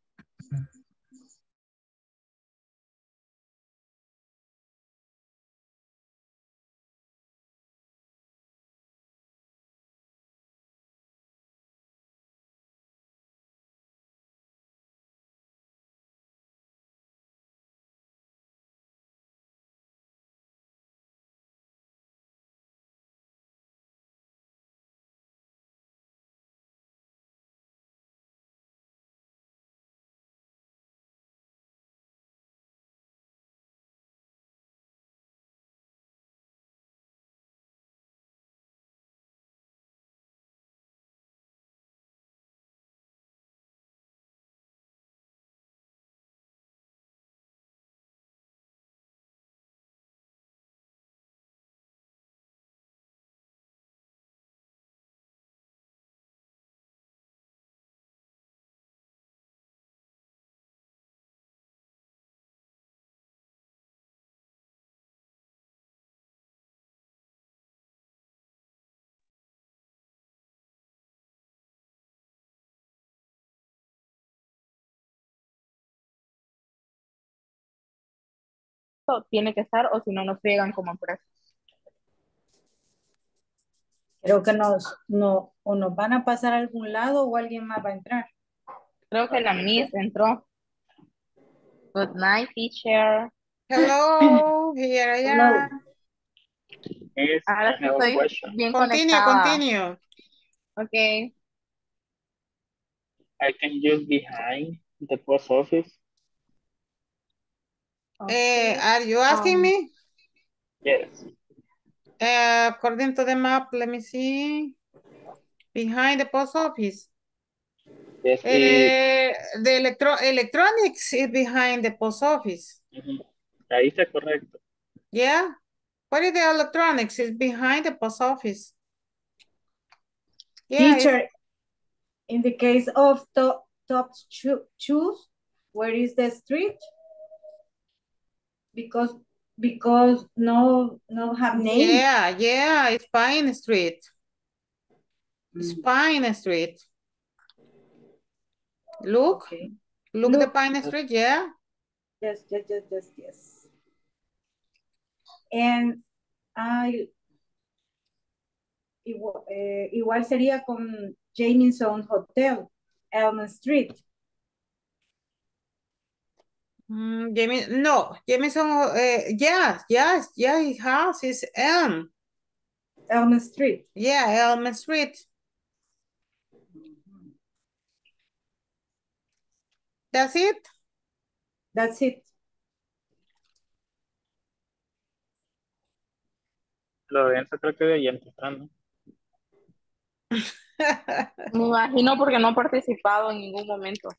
S12: Tiene que estar o si no nos friegan como empresa.
S8: Creo que nos, no, o nos van a pasar a algún lado o alguien más va a entrar.
S12: Creo que la Miss entró. Good night, teacher.
S1: Hello, here I am.
S9: Is
S12: Ahora
S9: I
S12: sí
S9: have a
S12: estoy
S9: question.
S12: bien
S1: Continue,
S12: conectada.
S1: continue.
S12: Ok.
S9: I can use behind the post office.
S1: Eh,
S12: Okay.
S1: are you asking
S12: Um,
S1: me?
S9: Yes.
S1: Uh, according to the map, let me see. Behind the post office.
S9: Yes, it,
S1: Eh, the electro electronics is behind the post office.
S9: ujú. Ahí está correcto.
S1: Yeah. What is the electronics? Is behind the post office. Yeah. it's-
S8: Teacher, in the case of top, top cho choose, where is the street? Because because no no have name.
S1: Yeah, yeah, it's Pine Street. It's Pine Street. Look,
S8: Okay.
S1: look, the
S8: Look.
S1: Pine Street, yeah.
S8: Yes, yes, yes, yes, yes. And I igual, eh, igual sería con Jamieson Hotel, Elm Street.
S1: Mm, Jamie, no, Jameson, uh, yes, yes, yeah, his house is Elm.
S8: Elm Street.
S1: Yeah, Elm Street. That's it?
S8: That's it.
S9: Lorenzo creo que de ahí empezando.
S12: me imagino porque no he participado en ningún momento.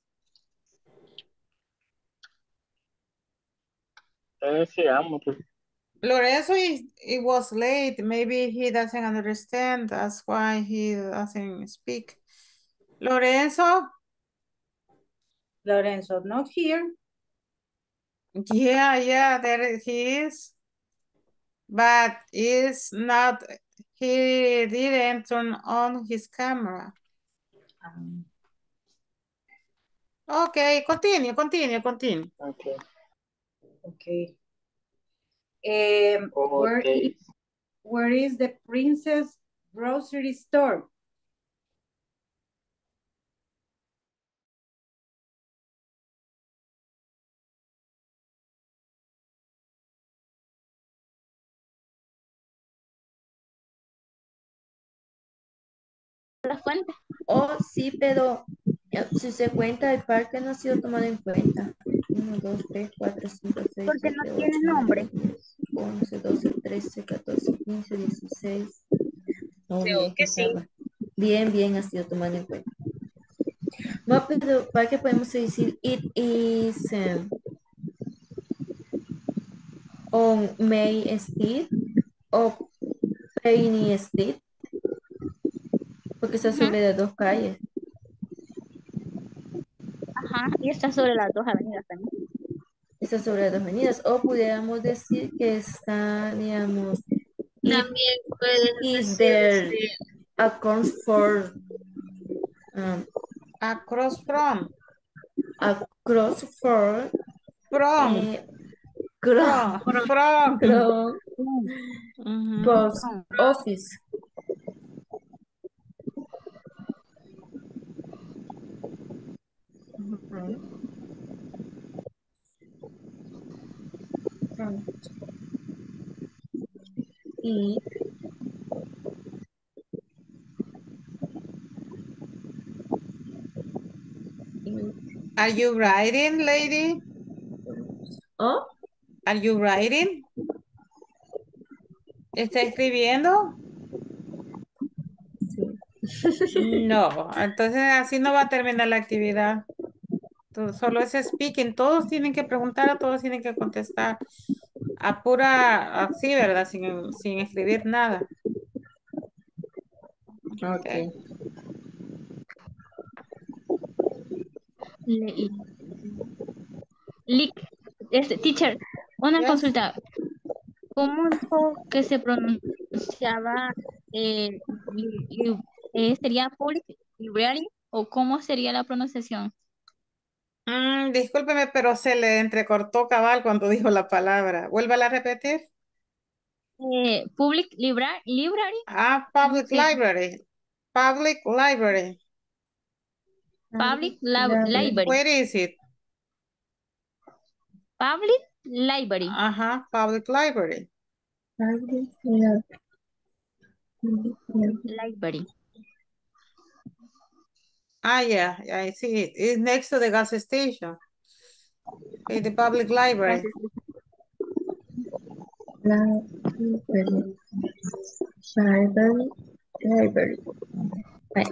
S9: Entonces sigamos, pues.
S1: Lorenzo, it, it was late. Maybe he doesn't understand. That's why he doesn't speak. Lorenzo?
S8: Lorenzo, not here.
S1: Yeah, yeah, there he is. But it's not, he didn't turn on his camera.
S8: Um,
S1: Okay, continue, continue, continue.
S9: Okay.
S8: okay. Um, where,
S9: Okay.
S8: is, where is the Princess grocery store?
S16: La fuente. Oh, sí, pero eh, si se cuenta, el parque no ha sido tomado en cuenta. uno, dos, tres, cuatro, cinco, seis,
S3: Porque no
S16: siete,
S3: tiene
S16: ocho,
S3: nombre.
S16: nueve, diez, once, doce, trece, catorce, quince, dieciséis. Oh,
S3: Creo
S16: bien,
S3: que sí.
S16: estaba. Bien, bien ha sido tomado en cuenta. No, pero para qué podemos decir it is um, on May Street o Penny Street. Porque está sobre las dos calles.
S5: Ajá, y está sobre las dos avenidas también.
S16: Está sobre las dos avenidas. O pudiéramos decir que está, digamos, it
S5: También puedes
S16: is
S5: decir
S16: there
S5: este,
S16: across for um,
S1: Across from.
S16: across for
S1: From.
S16: eh, cross,
S1: From. From.
S16: cross
S1: Ujú.
S16: post office.
S5: Ujú.
S16: Front. It
S1: Are you writing, lady?
S16: oh,
S1: Are you writing? ¿Está escribiendo? No, entonces así no va a terminar la actividad. Todo- Solo es speaking. Todos tienen que preguntar, todos tienen que contestar. A pura, así, ¿verdad? Sin, sin escribir nada.
S16: okay.
S5: Le- Lick, este, teacher, una
S1: Yes.
S5: consulta. ¿Cómo dijo que se pronunciaba eh, li- li- eh, sería public library o cómo sería la pronunciación?
S1: Mm, discúlpeme, pero se le entrecortó cabal cuando dijo la palabra. Vuélvala a repetir.
S5: Eh, public libra- library.
S1: Ah, public
S5: Sí.
S1: library. Public library.
S5: Public lab- library.
S1: Where is it?
S5: Public library.
S1: Ajá, public library.
S5: Library.
S1: Ah, yeah, yeah, I see it. It's next to the gas station. Okay, the public library.
S16: Library. Library. Library. Right.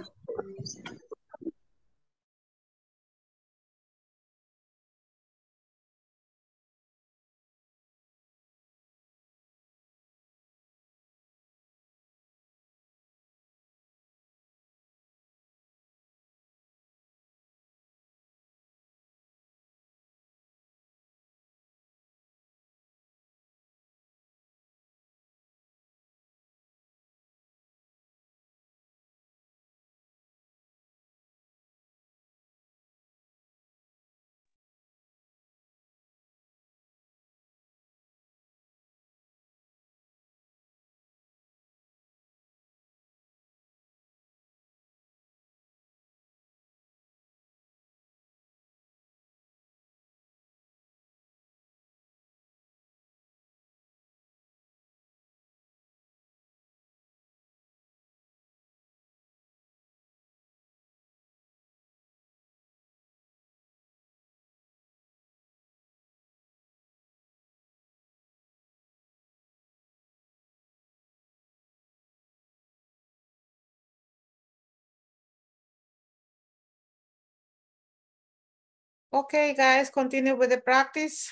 S1: Okay, guys, continue with the practice.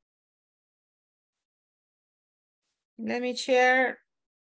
S1: Let me share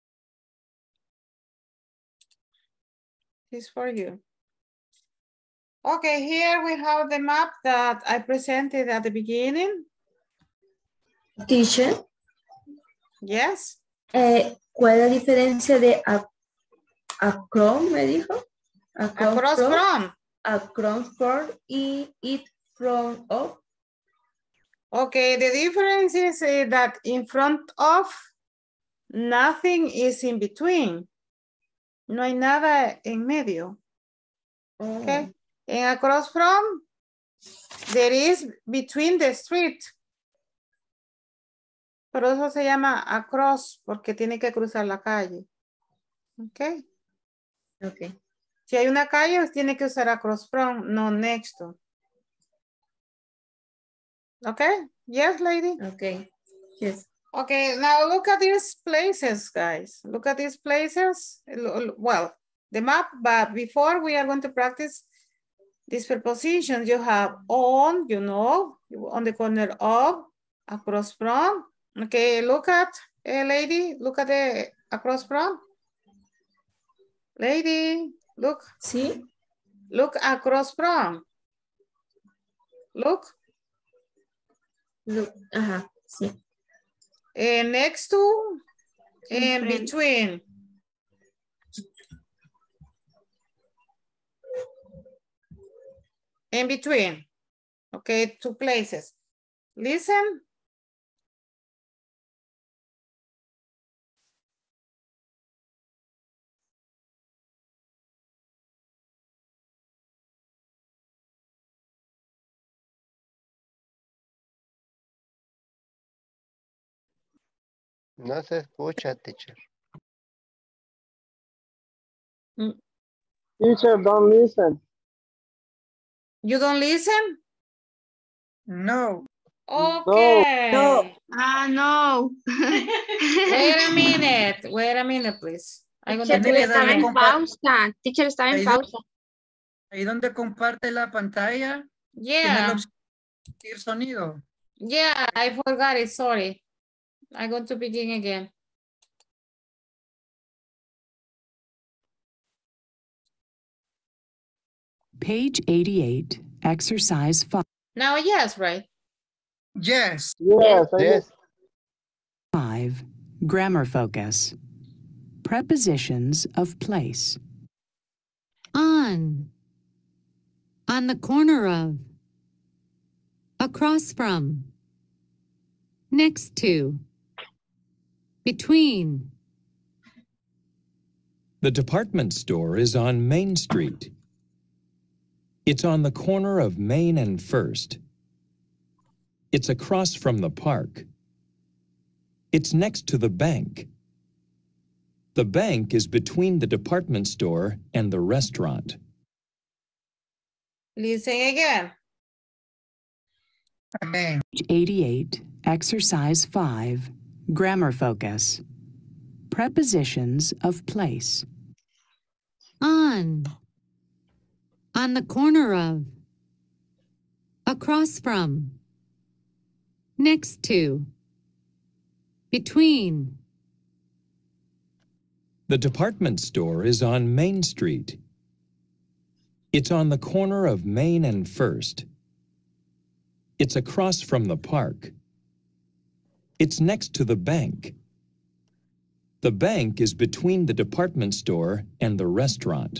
S1: this for you. Okay, here we have the map that I presented at the beginning.
S16: Teacher,
S1: Yes.
S16: eh, ¿cuál es la diferencia de a- across, me dijo?
S1: Across from.
S16: Across from y it from of.
S1: Okay, the difference is uh, that in front of, nothing is in between. No hay nada en medio.
S16: Oh.
S1: Okay. And across from, there is between the street. Pero eso se llama across porque tiene que cruzar la calle. Okay.
S16: Okay.
S1: Si hay una calle, pues tiene que usar across from, no next to. Okay. Yes, lady.
S16: Okay. Yes.
S1: Okay, now look at these places, guys. Look at these places. Well, the map, but before we are going to practice these prepositions, you have on, you know, on the corner of, across from. Okay, look at, eh, lady, look at the across from. Lady. Look.
S16: Sí.
S1: Look across from. Look.
S16: Look. Ajá, sí.
S1: Uh, next to and
S6: Enfrente.
S1: between. In between. Okay, two places. Listen.
S17: No se escucha, teacher.
S14: Teacher, don't listen.
S1: You don't listen?
S4: No.
S1: Okay.
S8: No.
S6: Ah, no.
S1: Wait a minute. Wait a minute, please. I'm going to
S4: Tiene
S1: do
S4: que
S1: it
S4: darle
S1: again.
S4: compa-
S12: Teacher, estaba
S4: Ahí donde, ahí donde comparte la pantalla, tiene la
S1: Yeah.
S4: opción de ir sonido.
S1: Yeah, I forgot it. Sorry. I'm going to begin again.
S18: Page eighty-eight, exercise five.
S1: Now, yes, right?
S4: Yes.
S14: Yes, I
S17: Yes.
S18: Five, grammar focus. Prepositions of place.
S19: On. On the corner of. Across from. Next to. Between.
S20: The department store is on Main Street. It's on the corner of Main and First. It's across from the park. It's next to the bank. The bank is between the department store and the restaurant.
S1: Listen again.
S4: Again.
S18: Page eighty-eight, exercise five, grammar focus. Prepositions of place.
S19: On. On the corner of. Across from. Next to. Between.
S20: The department store is on Main Street. It's on the corner of Main and First. It's across from the park. It's next to the bank. The bank is between the department store and the restaurant.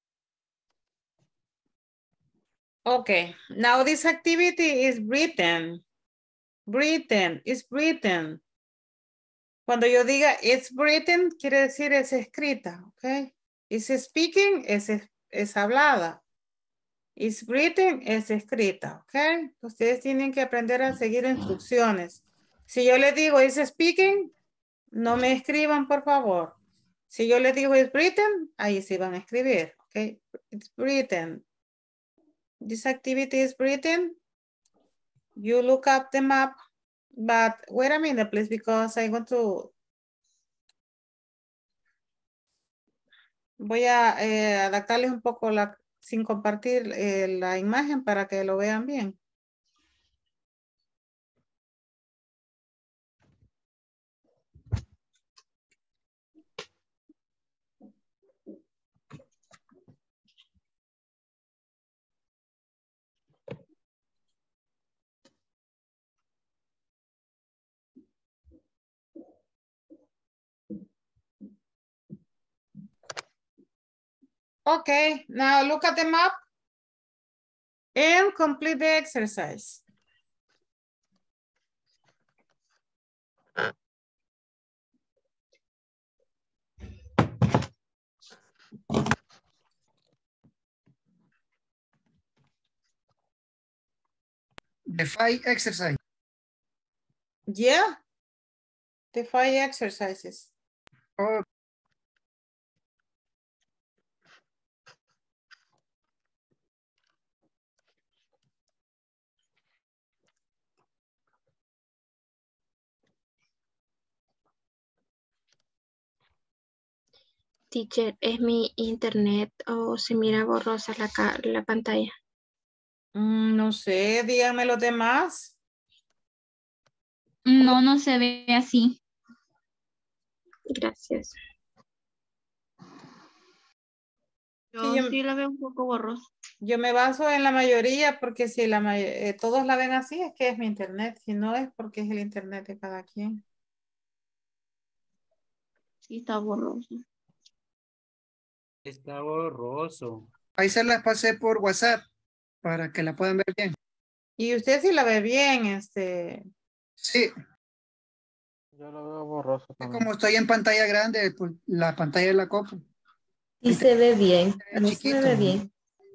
S1: Okay, now this activity is written. Written, it's written. Cuando yo diga it's written, quiere decir es escrita, okay? It's speaking, es, es hablada. It's written, es escrita, okay? Ustedes tienen que aprender a seguir instrucciones. Si yo les digo it's speaking, no me escriban, por favor. Si yo les digo it's written, ahí sí van a escribir, okay? It's written. This activity is written. You look up the map, but wait a minute, please, because I want to. Voy a eh, adaptarles un poco la, sin compartir eh, la imagen para que lo vean bien. Okay, now look at the map and complete the exercise.
S4: The five exercise.
S1: Yeah, the five exercises.
S4: Oh.
S12: Teacher, ¿es mi internet o se mira borrosa la, ca- la pantalla?
S1: Mm, no sé, díganme los demás.
S10: No, no se ve así.
S12: Gracias.
S6: Yo
S1: Sí, yo-
S6: sí la veo un poco borrosa.
S1: Yo me baso en la mayoría porque si la may- eh, todos la ven así es que es mi internet, si no es porque es el internet de cada quien.
S6: Sí, está borrosa.
S21: Está borroso.
S4: Ahí se las pasé por WhatsApp para que la puedan ver bien.
S1: Y usted sí la ve bien, este.
S4: Sí.
S11: Yo lo veo borroso también.
S4: Como estoy en pantalla grande, pues la pantalla la copo.
S16: Sí se ve bien.
S4: Era
S16: No se
S4: chiquito.
S16: ve bien.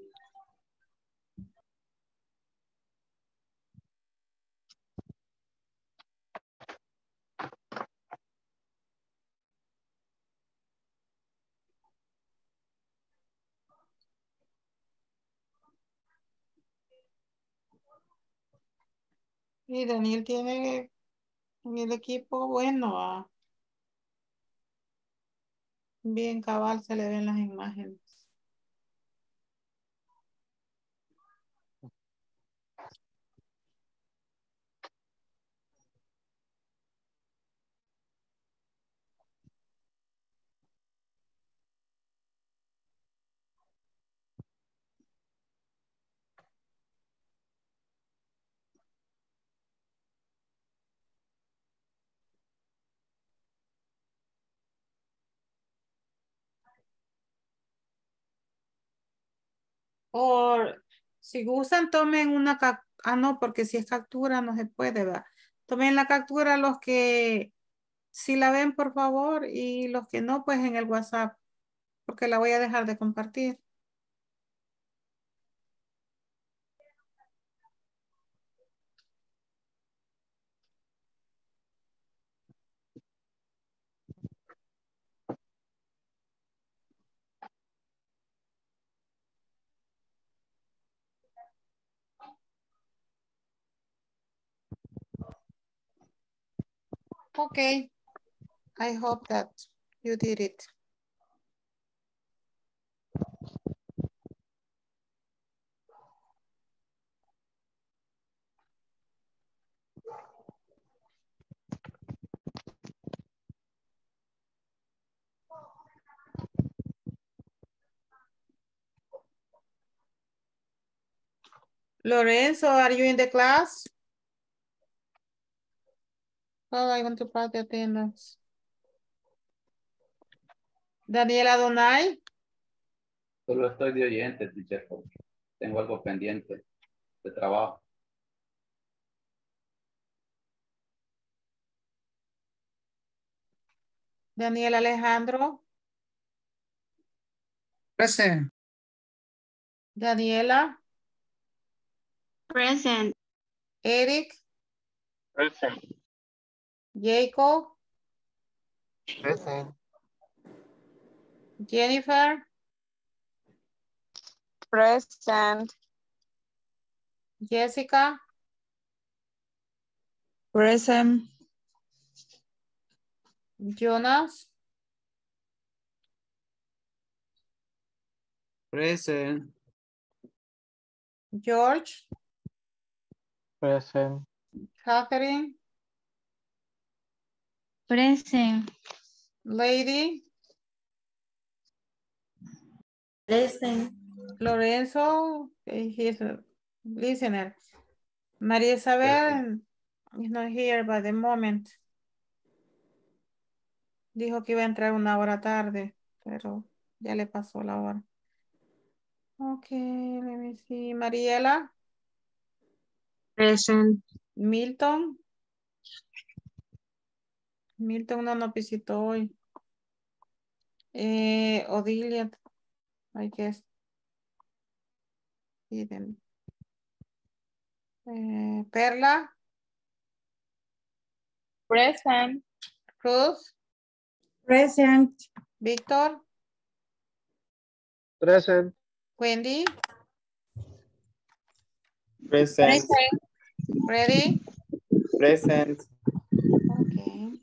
S1: Y Daniel tiene en el equipo bueno, ah, bien cabal se le ven las imágenes. O si gustan, tomen una captura. Ah, no, porque si es captura no se puede, ¿verdad? Tomen la captura los que sí la ven, por favor, y los que no, pues en el WhatsApp, porque la voy a dejar de compartir. Okay, I hope that you did it. Lorenzo, are you in the class? Oh, I want to pass the attendance. Daniela Donay.
S15: Solo estoy de oyente, teacher, porque tengo algo pendiente de trabajo.
S1: Daniel Alejandro.
S4: Present.
S1: Daniela.
S6: Present.
S1: Eric.
S9: Present.
S1: Jacob.
S17: Present.
S1: Jennifer.
S10: Present.
S1: Jessica.
S10: Present.
S1: Jonas.
S21: Present.
S1: George.
S11: Present.
S1: Catherine.
S5: Present.
S1: Lady.
S16: Present.
S1: Lorenzo. Okay, he's a listener. María Isabel is not here by the moment. Dijo que iba a entrar una hora tarde, pero ya le pasó la hora. Ok, let me see. Mariela.
S10: Present.
S1: Milton. Milton no nos visitó hoy. Eh, Odilia, I guess. Didn't. Eh, Perla.
S12: Present.
S1: Cruz.
S8: Present.
S1: Víctor.
S14: Present.
S1: Wendy.
S2: Present.
S1: Ready.
S2: Present.
S1: Okay.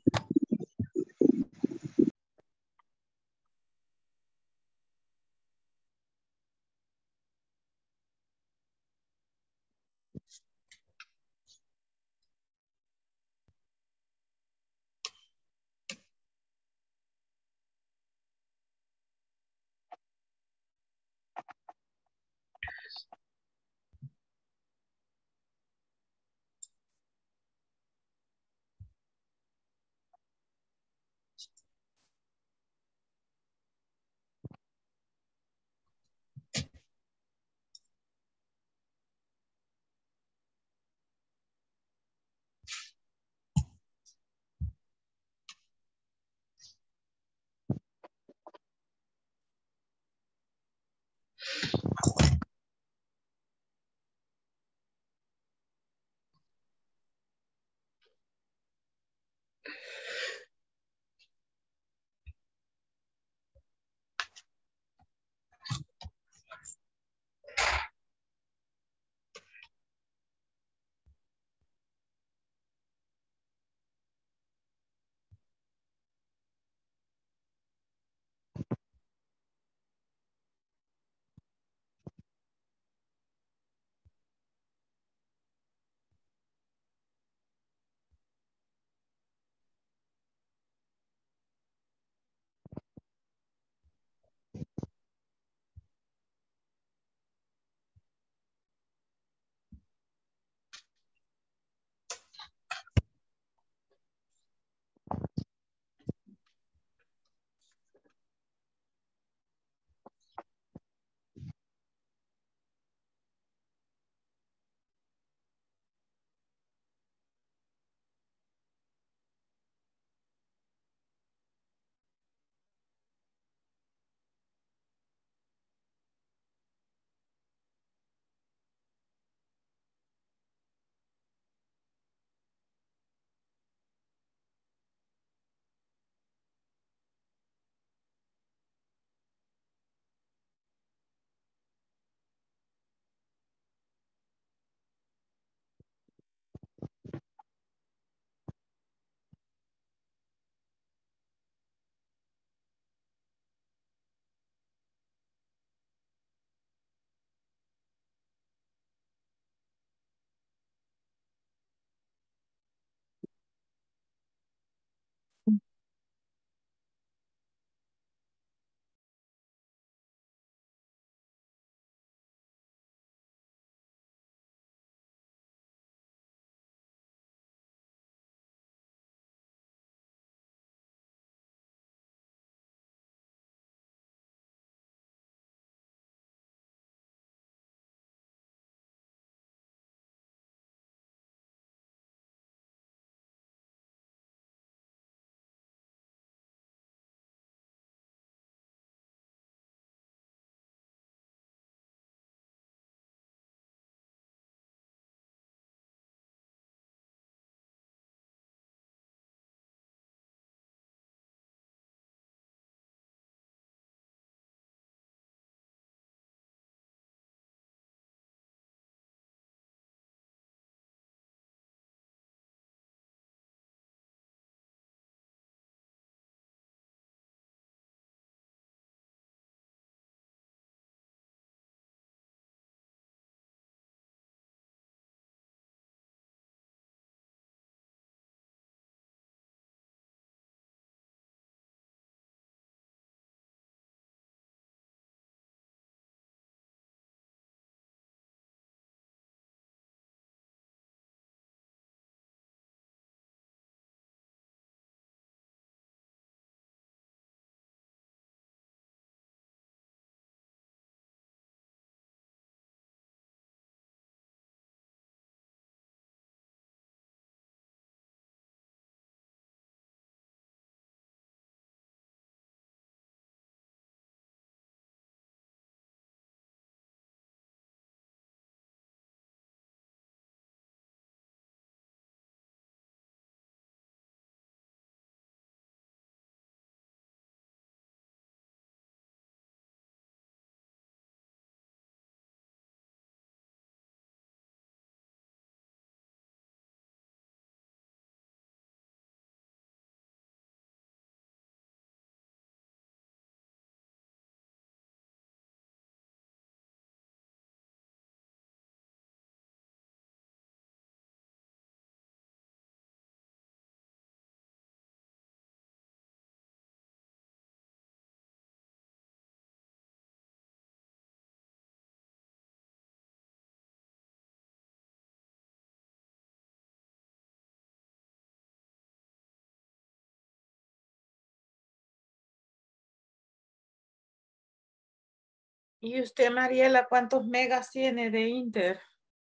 S1: ¿Y usted, Mariela, cuántos megas tiene de Inter?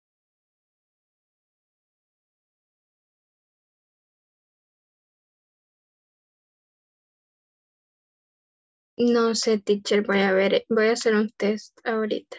S7: No sé, teacher, voy a ver, voy a hacer un test ahorita.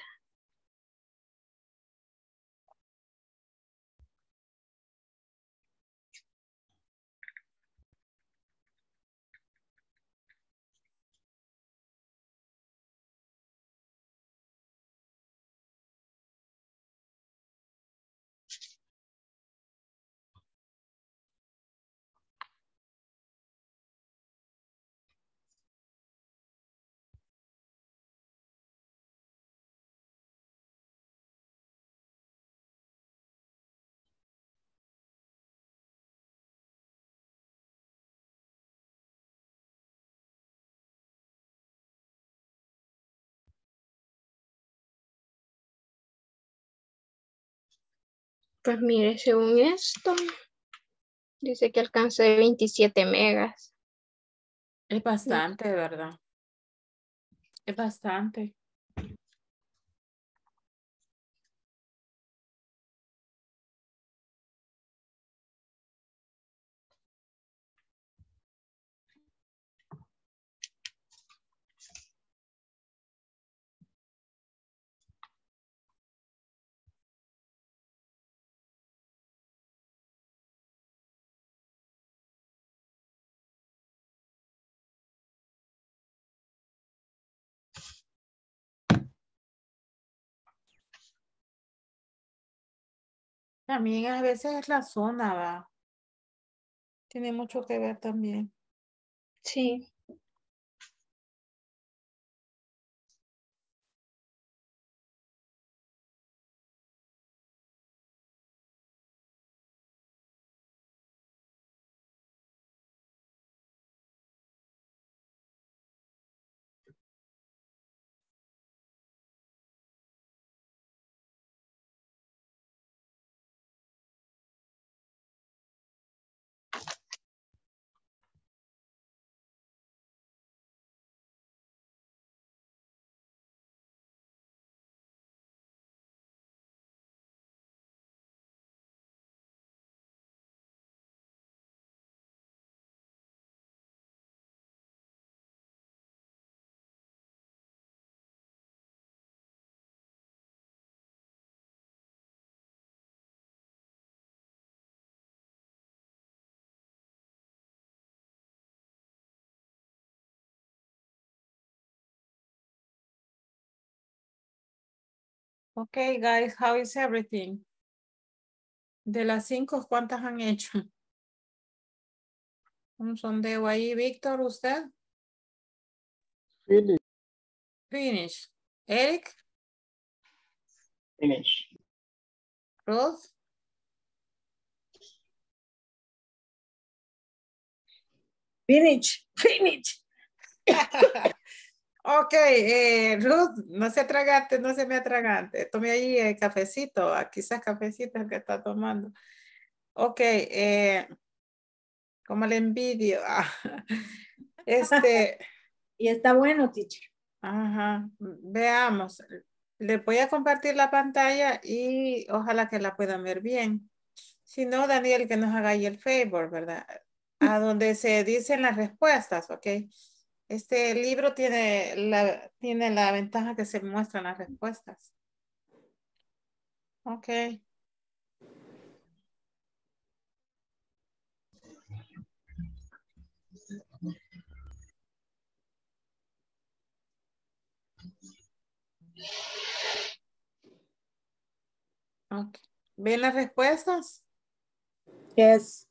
S7: Pues mire, según esto, dice que alcancé veintisiete megas.
S1: Es bastante, ¿verdad? Es bastante. También a veces es la zona, va. Tiene mucho que ver también.
S7: Sí.
S1: Okay, guys, how is everything? De las cinco, ¿cuántas han hecho? Un sondeo ahí, Víctor, ¿usted?
S14: Finish.
S1: Finish. Eric,
S14: Finish.
S1: Ruth,
S8: Finish. Finish.
S1: ok, eh, Ruth, no se atragante, no se me atragante. Tome ahí el cafecito, ah, quizás cafecito el que está tomando. Ok, eh, como le envidio. ah, Este,
S8: Y está bueno, teacher.
S1: ajá, veamos. Le voy a compartir la pantalla y ojalá que la puedan ver bien. Si no, Daniel, que nos haga ahí el favor, ¿verdad? A donde se dicen las respuestas, ¿ok? Este libro tiene la, tiene la ventaja que se muestran las respuestas. Ok. Ok. ¿Ven las respuestas?
S8: Yes.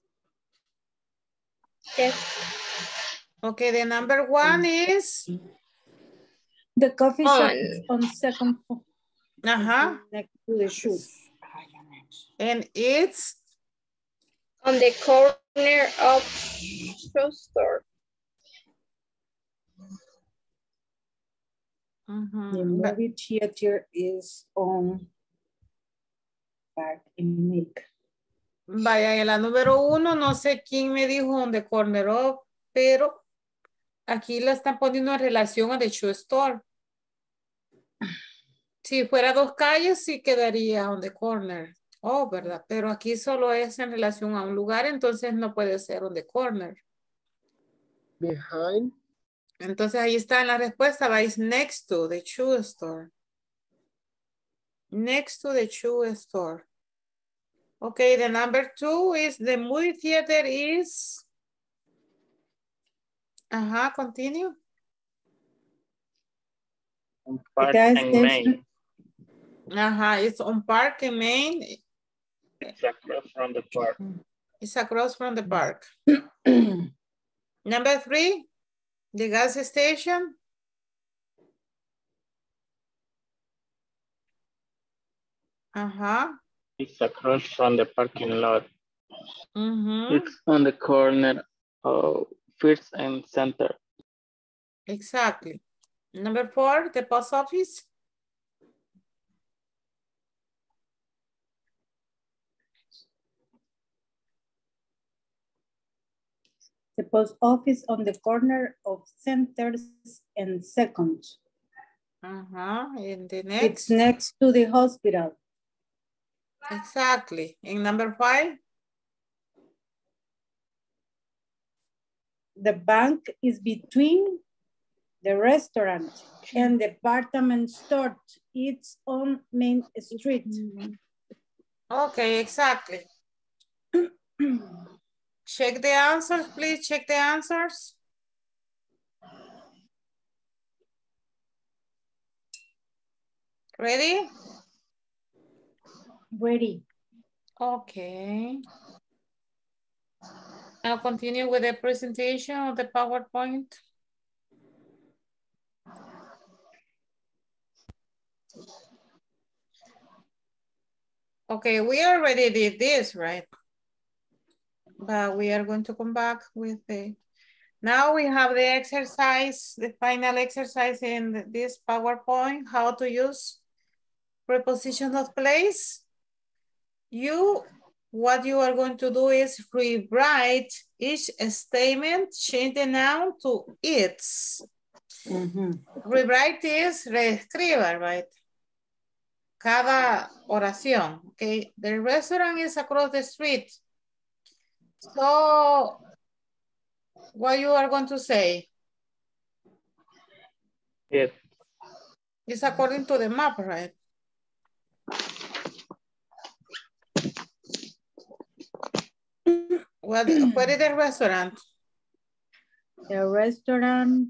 S7: Yes.
S1: Okay, the number one is?
S8: The coffee shop
S7: On.
S8: is on second floor.
S1: Ajá.
S8: Next to the shoes.
S1: And it's?
S7: On the corner of shoe store.
S1: Uh-huh.
S8: The movie theater is on Park and Make.
S1: Vaya, en la número uno, no sé quién me dijo on the corner of, pero aquí la están poniendo en relación a the shoe store. Si fuera dos calles, sí quedaría on the corner. Oh, ¿verdad? Pero aquí solo es en relación a un lugar, entonces no puede ser on the corner.
S14: Behind.
S1: Entonces ahí está en la respuesta, va is next to the shoe store. Next to the shoe store. Okay, the number two is the movie theater is. Ajá, continue.
S9: On Park
S16: gas
S9: and
S16: station.
S9: Main.
S1: Ajá, it's on Park and Main.
S9: It's across from the park.
S1: It's across from the park. Number three, the gas station. Ajá.
S9: It's across from the parking lot.
S1: Mm-hmm.
S9: It's on the corner of First and Center.
S1: Exactly. Number four, the post office.
S8: The post office on the corner of Centers and Second.
S1: Uh-huh. And the next.
S8: It's next to the hospital.
S1: Exactly. And number five.
S8: The bank is between the restaurant and the department store. It's on Main Street.
S1: Okay, exactly. Check the answers, please check the answers. Ready?
S8: Ready.
S1: Okay. I'll continue with the presentation of the PowerPoint. Okay, we already did this, right? But we are going to come back with the, now we have the exercise, the final exercise in this PowerPoint, how to use preposition of place. You, what you are going to do is rewrite each statement, change the noun to its.
S8: Mm-hmm.
S1: Rewrite is reescriba, right? Cada oración, okay? The restaurant is across the street. So, what you are going to say?
S9: Yes.
S1: It's according to the map, right? What, where is the restaurant?
S8: The restaurant.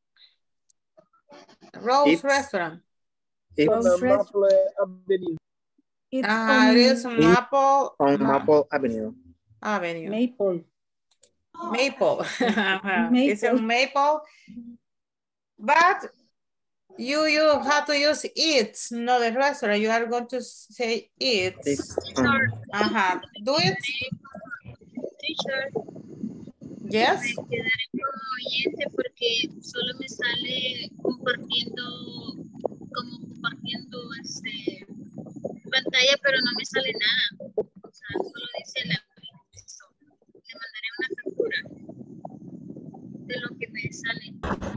S1: Rose
S2: It's,
S1: Restaurant.
S2: It's
S14: on
S8: Rose
S14: Maple Avenue.
S8: It's
S1: uh,
S8: on,
S1: it is on Maple.
S2: on
S1: Ma
S2: Maple Avenue.
S1: Avenue.
S8: Maple.
S1: Maple.
S8: Maple.
S1: It's on Maple. But you you have to use it, not the restaurant. You are going to say it.
S2: Um,
S1: uh-huh. Do it.
S5: Teacher.
S1: Yes.
S5: Me quedaré como oyente porque solo me sale compartiendo, como compartiendo este, pantalla, pero no me sale nada. O sea, solo dice la le mandaré una captura de lo que me sale.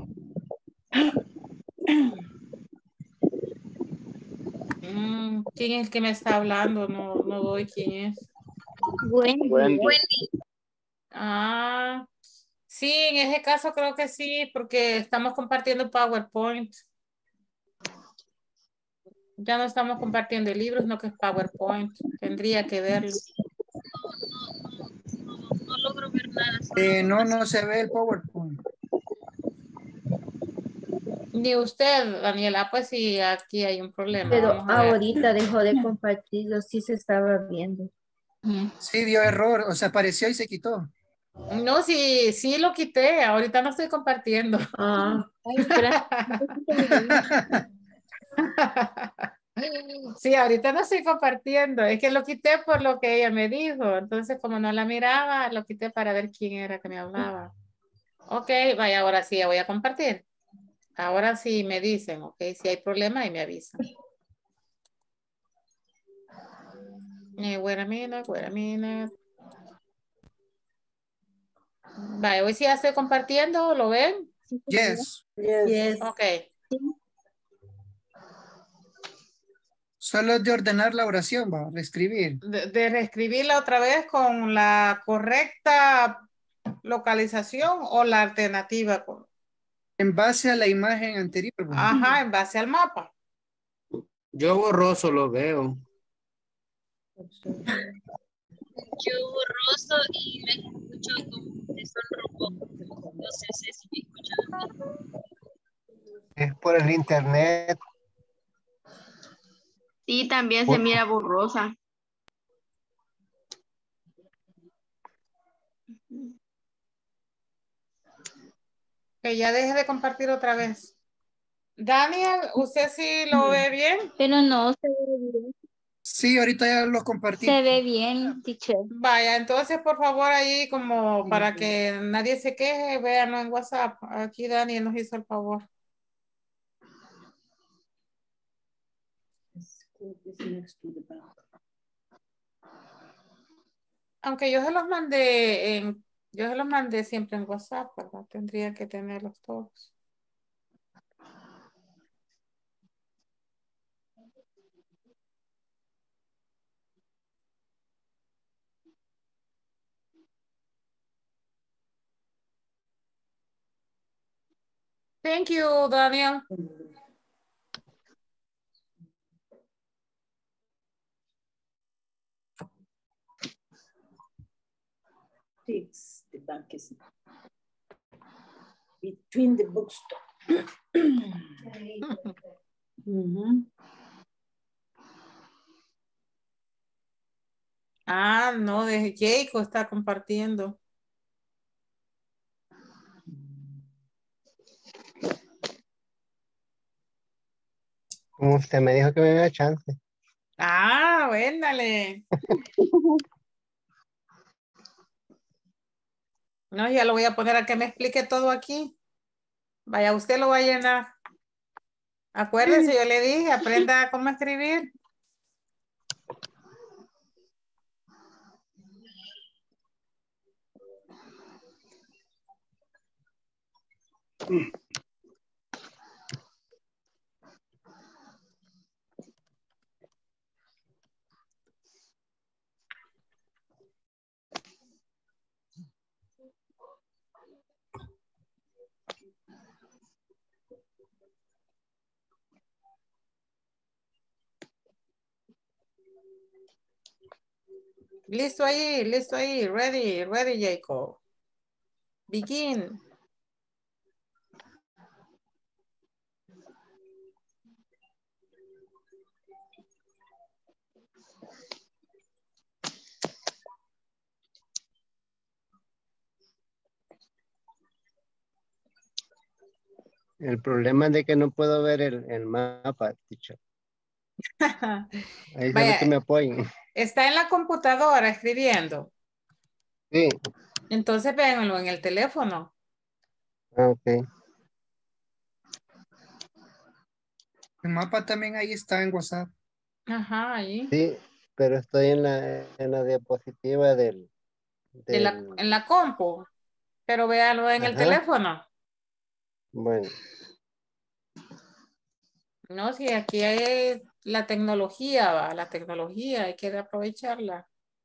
S1: Mm, ¿quién es que me está hablando? No, no doy quién es.
S5: Wendy.
S9: Wendy.
S5: Wendy.
S1: Ah, sí, en ese caso creo que sí, porque estamos compartiendo PowerPoint. Ya no estamos compartiendo libros, no que es PowerPoint. Tendría que verlo.
S5: No, no, no, no, no logro ver nada.
S4: Eh, no, no se ve el PowerPoint.
S1: Ni usted, Daniela, pues sí, aquí hay un problema.
S16: Pero
S1: Vamos a ver.
S16: ahorita dejó de compartirlo, sí se estaba viendo.
S4: Sí, dio error, o sea, apareció y se quitó.
S1: No, sí, sí lo quité. Ahorita no estoy compartiendo.
S16: Ah, ay, espera.
S1: Sí, ahorita no estoy compartiendo. Es que lo quité por lo que ella me dijo. Entonces, como no la miraba, lo quité para ver quién era que me hablaba. Ok, vaya, ahora sí, ya voy a compartir. Ahora sí me dicen, ok, si hay problema y me avisan. Eh, wait a minute, wait a minute. Vale, hoy sí ya estoy compartiendo, ¿lo ven?
S4: Yes.
S8: Yes.
S1: Ok.
S4: Solo de ordenar la oración, va, reescribir.
S1: De, de reescribirla otra vez con la correcta localización o la alternativa.
S4: En base a la imagen anterior. Va.
S1: Ajá, en base al mapa.
S21: Yo borroso lo veo.
S5: Yo borroso y me escucho como que son robots. No sé si me escuchan.
S17: Es por el internet.
S6: Sí, también se mira borrosa.
S1: Que ya deje de compartir otra vez. Daniel, ¿usted sí lo ve bien?
S16: Pero no se ve bien.
S4: Sí, ahorita ya lo compartí.
S16: Se ve bien, teacher.
S1: Vaya, entonces por favor ahí como para que nadie se queje, véanlo en WhatsApp. Aquí Daniel nos hizo el favor. Aunque yo se los mandé en, yo se los mandé siempre en WhatsApp, ¿verdad? Tendría que tenerlos todos. Thank you, Daniel.
S8: Fix the bank is between the bookstore. Mm-hmm.
S1: Ah, no, de Jacob está compartiendo.
S17: Como usted me dijo que me da chance.
S1: Ah, véndale. No, ya lo voy a poner a que me explique todo aquí. Vaya, usted lo va a llenar. Acuérdese, yo le dije, aprenda cómo escribir. Listo ahí, listo ahí. Ready, ready, Jacob. Begin.
S17: El problema es de que no puedo ver el, el mapa, teacher. Ahí solo que me apoyen.
S1: Está en la computadora escribiendo.
S17: Sí.
S1: Entonces véanlo en el teléfono.
S17: Ah, ok.
S4: El mapa también ahí está en WhatsApp.
S1: Ajá, ahí.
S17: Sí, pero estoy en la, en la diapositiva del...
S1: De la,
S17: del...
S1: en la compu. Pero véalo en el
S17: Ajá.
S1: teléfono.
S17: Bueno.
S1: No, si aquí hay la tecnología, va, la tecnología, hay que aprovecharla.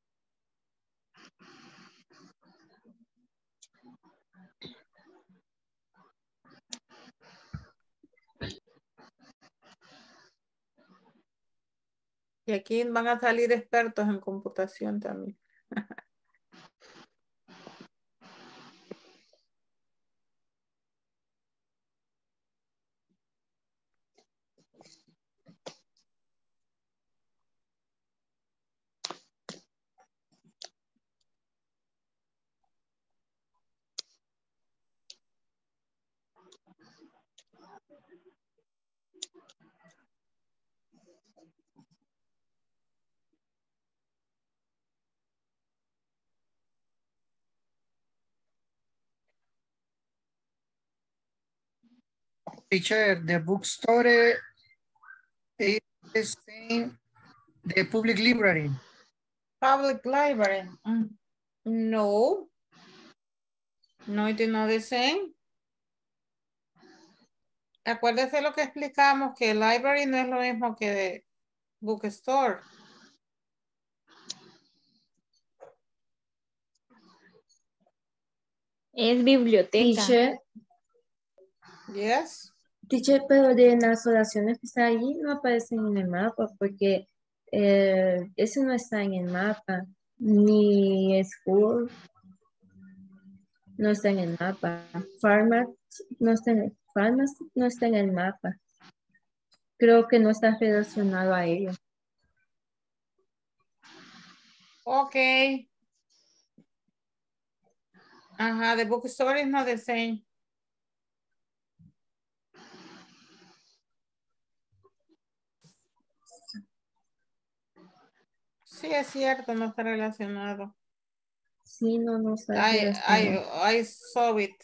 S1: Y aquí van a salir expertos en computación también.
S4: Teacher, the bookstore is the same, the public library.
S1: Public library. Mm. No. No, it is not the same. Acuérdese lo que explicamos, que el library no es lo mismo que Bookstore.
S16: Es biblioteca. Teacher.
S1: Yes.
S16: Teacher, pero de las oraciones que están allí no aparecen en el mapa porque eh, eso no está en el mapa. Ni school no está en el mapa. Farmer no está en el, farmers no está en el mapa. Creo que no está relacionado a ello.
S1: Ok. Ajá, the bookstore is not the same. Sí, es cierto, no está relacionado.
S16: Sí, no, no está
S1: I,
S16: relacionado.
S1: I, I saw it.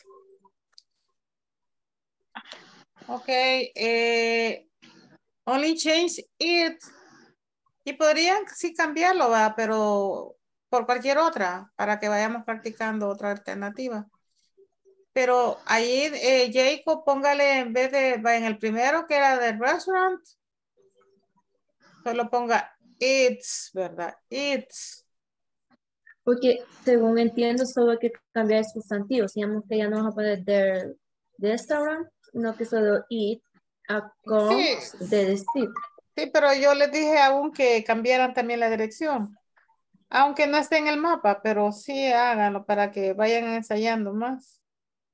S1: Ok, eh, only change it. Y podrían sí cambiarlo, va, pero por cualquier otra, para que vayamos practicando otra alternativa. Pero ahí, eh, Jacob, póngale en vez de, va, en el primero que era del restaurant, solo ponga it's, ¿verdad? It's.
S16: Porque según entiendo, solo hay que cambiar el sustantivo. Digamos que ya no vamos a poner del restaurant, sino que solo eat accounts
S1: Sí.
S16: del street.
S1: Sí, pero yo les dije aún que cambiaran también la dirección. Aunque no esté en el mapa, pero sí háganlo para que vayan ensayando más.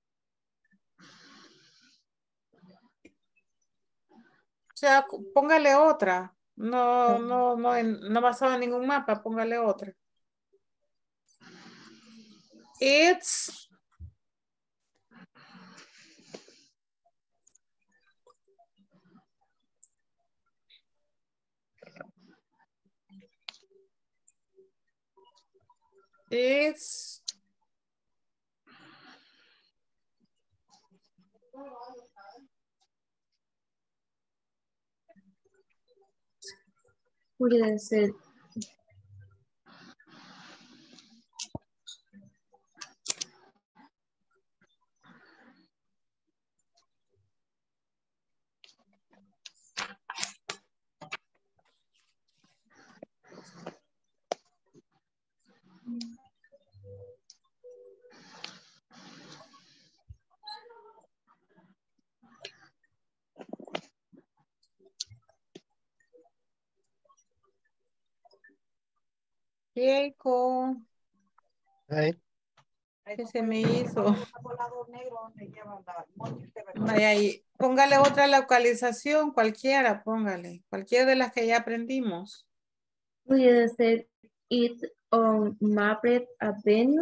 S1: O sea, póngale otra. No, no, no, en- no basado en ningún mapa, póngale otra. It's It's
S16: Puede ser.
S1: Jacob.
S17: Ay,
S1: ¿Qué se me hizo? Vaya ahí. Póngale otra localización, cualquiera, póngale. Cualquiera de las que ya aprendimos.
S16: Puede ser it on Maple Avenue.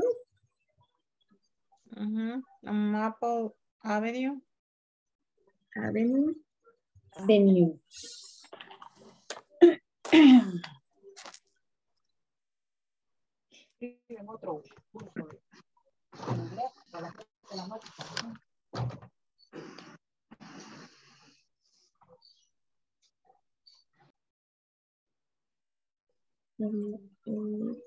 S1: Ujú. Maple Avenue.
S16: Avenue. Avenue.
S8: En otro curso de inglés, a las siete de la noche.
S16: Mm, mm.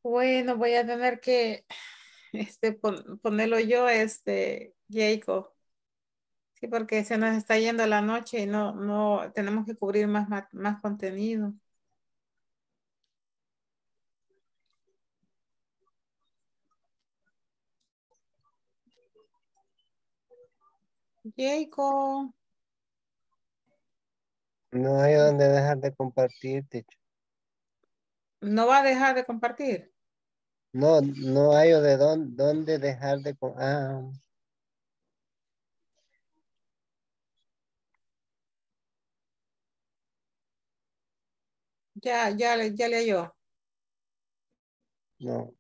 S1: Bueno, voy a tener que este, pon- ponerlo yo, este, Jacob. Sí, porque se nos está yendo la noche y no, no, tenemos que cubrir más, más, más contenido. Jacob.
S17: No hay donde dejar de compartir, teacher.
S1: ¿No va a dejar de compartir?
S17: No, no hay de dónde, dónde dejar de com- ah,
S1: Ya, ya, le- ya le halló.
S17: no.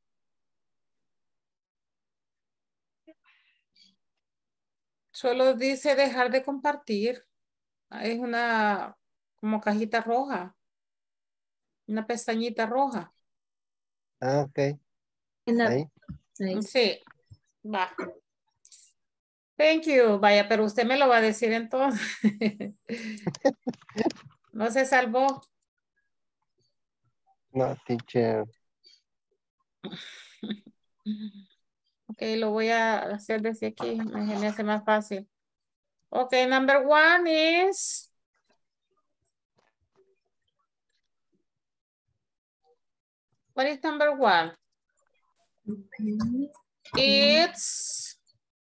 S1: Solo dice dejar de compartir. Es una como cajita roja. Una pestañita roja.
S17: Ah, ok.
S16: En la-
S17: Ahí.
S16: ahí.
S1: Sí, va. Thank you. Vaya, pero usted me lo va a decir entonces. No se salvó.
S17: No, teacher.
S1: Ok, lo voy a hacer desde aquí. Me, me hace más fácil. Ok, number one is... What is number one? It's...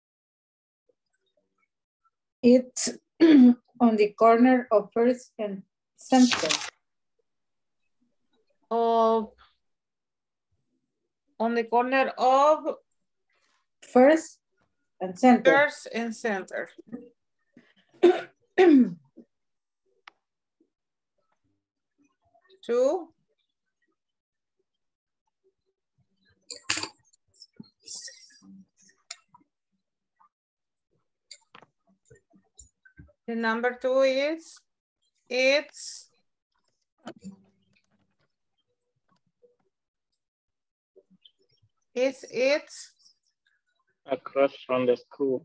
S8: It's on the corner of First and Center.
S1: Of... On the corner of...
S8: First and Center.
S1: First and Center. Two. The number two is, it's, is it's,
S9: Across from the school.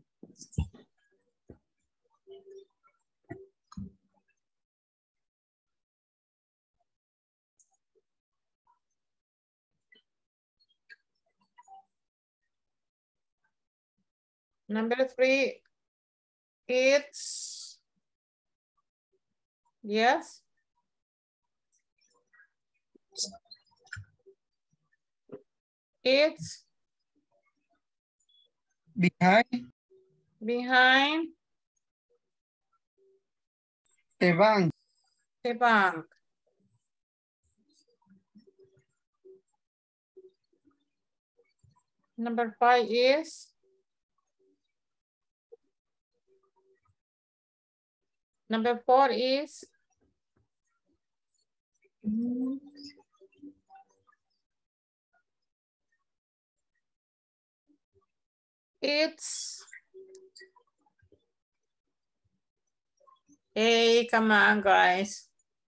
S1: number three, it's, yes. It's
S4: Behind
S1: behind
S4: the bank.
S1: the bank. Number five is, number four is, it's, hey, come on, guys.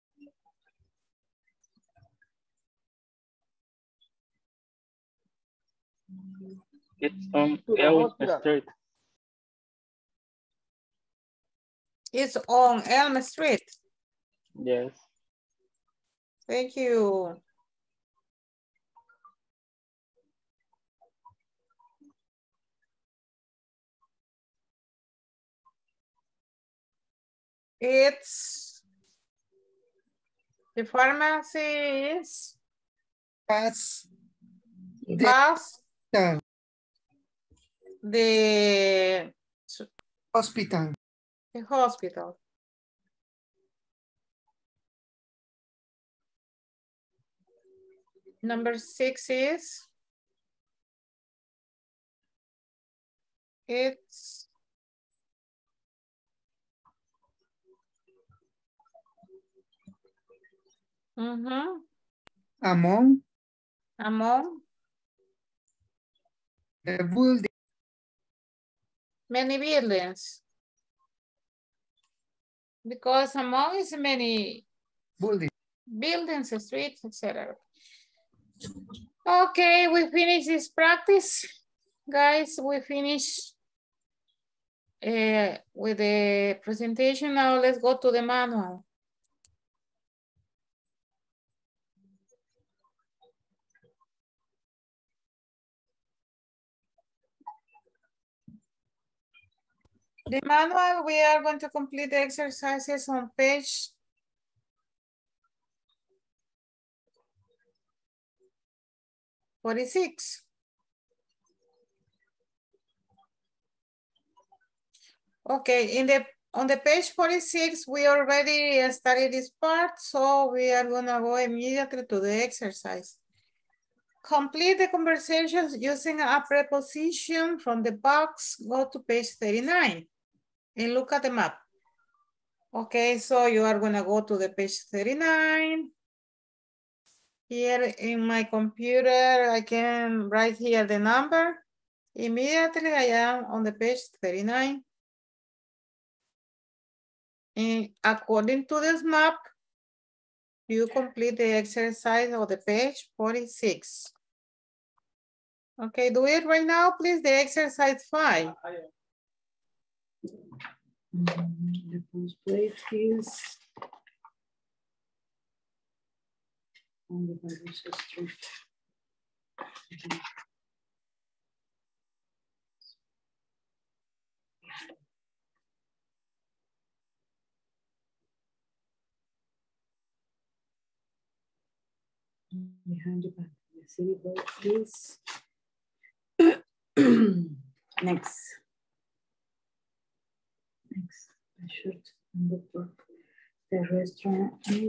S9: It's on
S11: To the
S9: Elm
S11: hospital.
S9: Street.
S1: It's on Elm Street.
S9: Yes.
S1: Thank you. It's, the pharmacy is,
S4: Past the
S1: past
S4: hospital.
S1: the,
S4: Hospital.
S1: the hospital. Number six is, it's, mm-hmm,
S4: Among
S1: among
S4: the building.
S1: many buildings. Because among is many
S4: Building.
S1: buildings, streets, et cetera. Okay, we finish this practice. Guys, we finish uh, with the presentation. Now let's go to the manual. The manual, we are going to complete the exercises on page forty-six. Okay, in the on the page forty-six, we already studied this part, so we are gonna go immediately to the exercise. Complete the conversations using a preposition from the box. Go to page thirty-nine and look at the map. Okay, so you are gonna go to the page thirty-nine. Here in my computer, I can write here the number. Immediately I am on the page thirty-nine. And according to this map, you complete the exercise of the page forty-six. Okay, do it right now, please, the exercise five.
S8: The first place is on the Barroso Street. Behind the back, the city board is next. Next, I should look for the restaurant is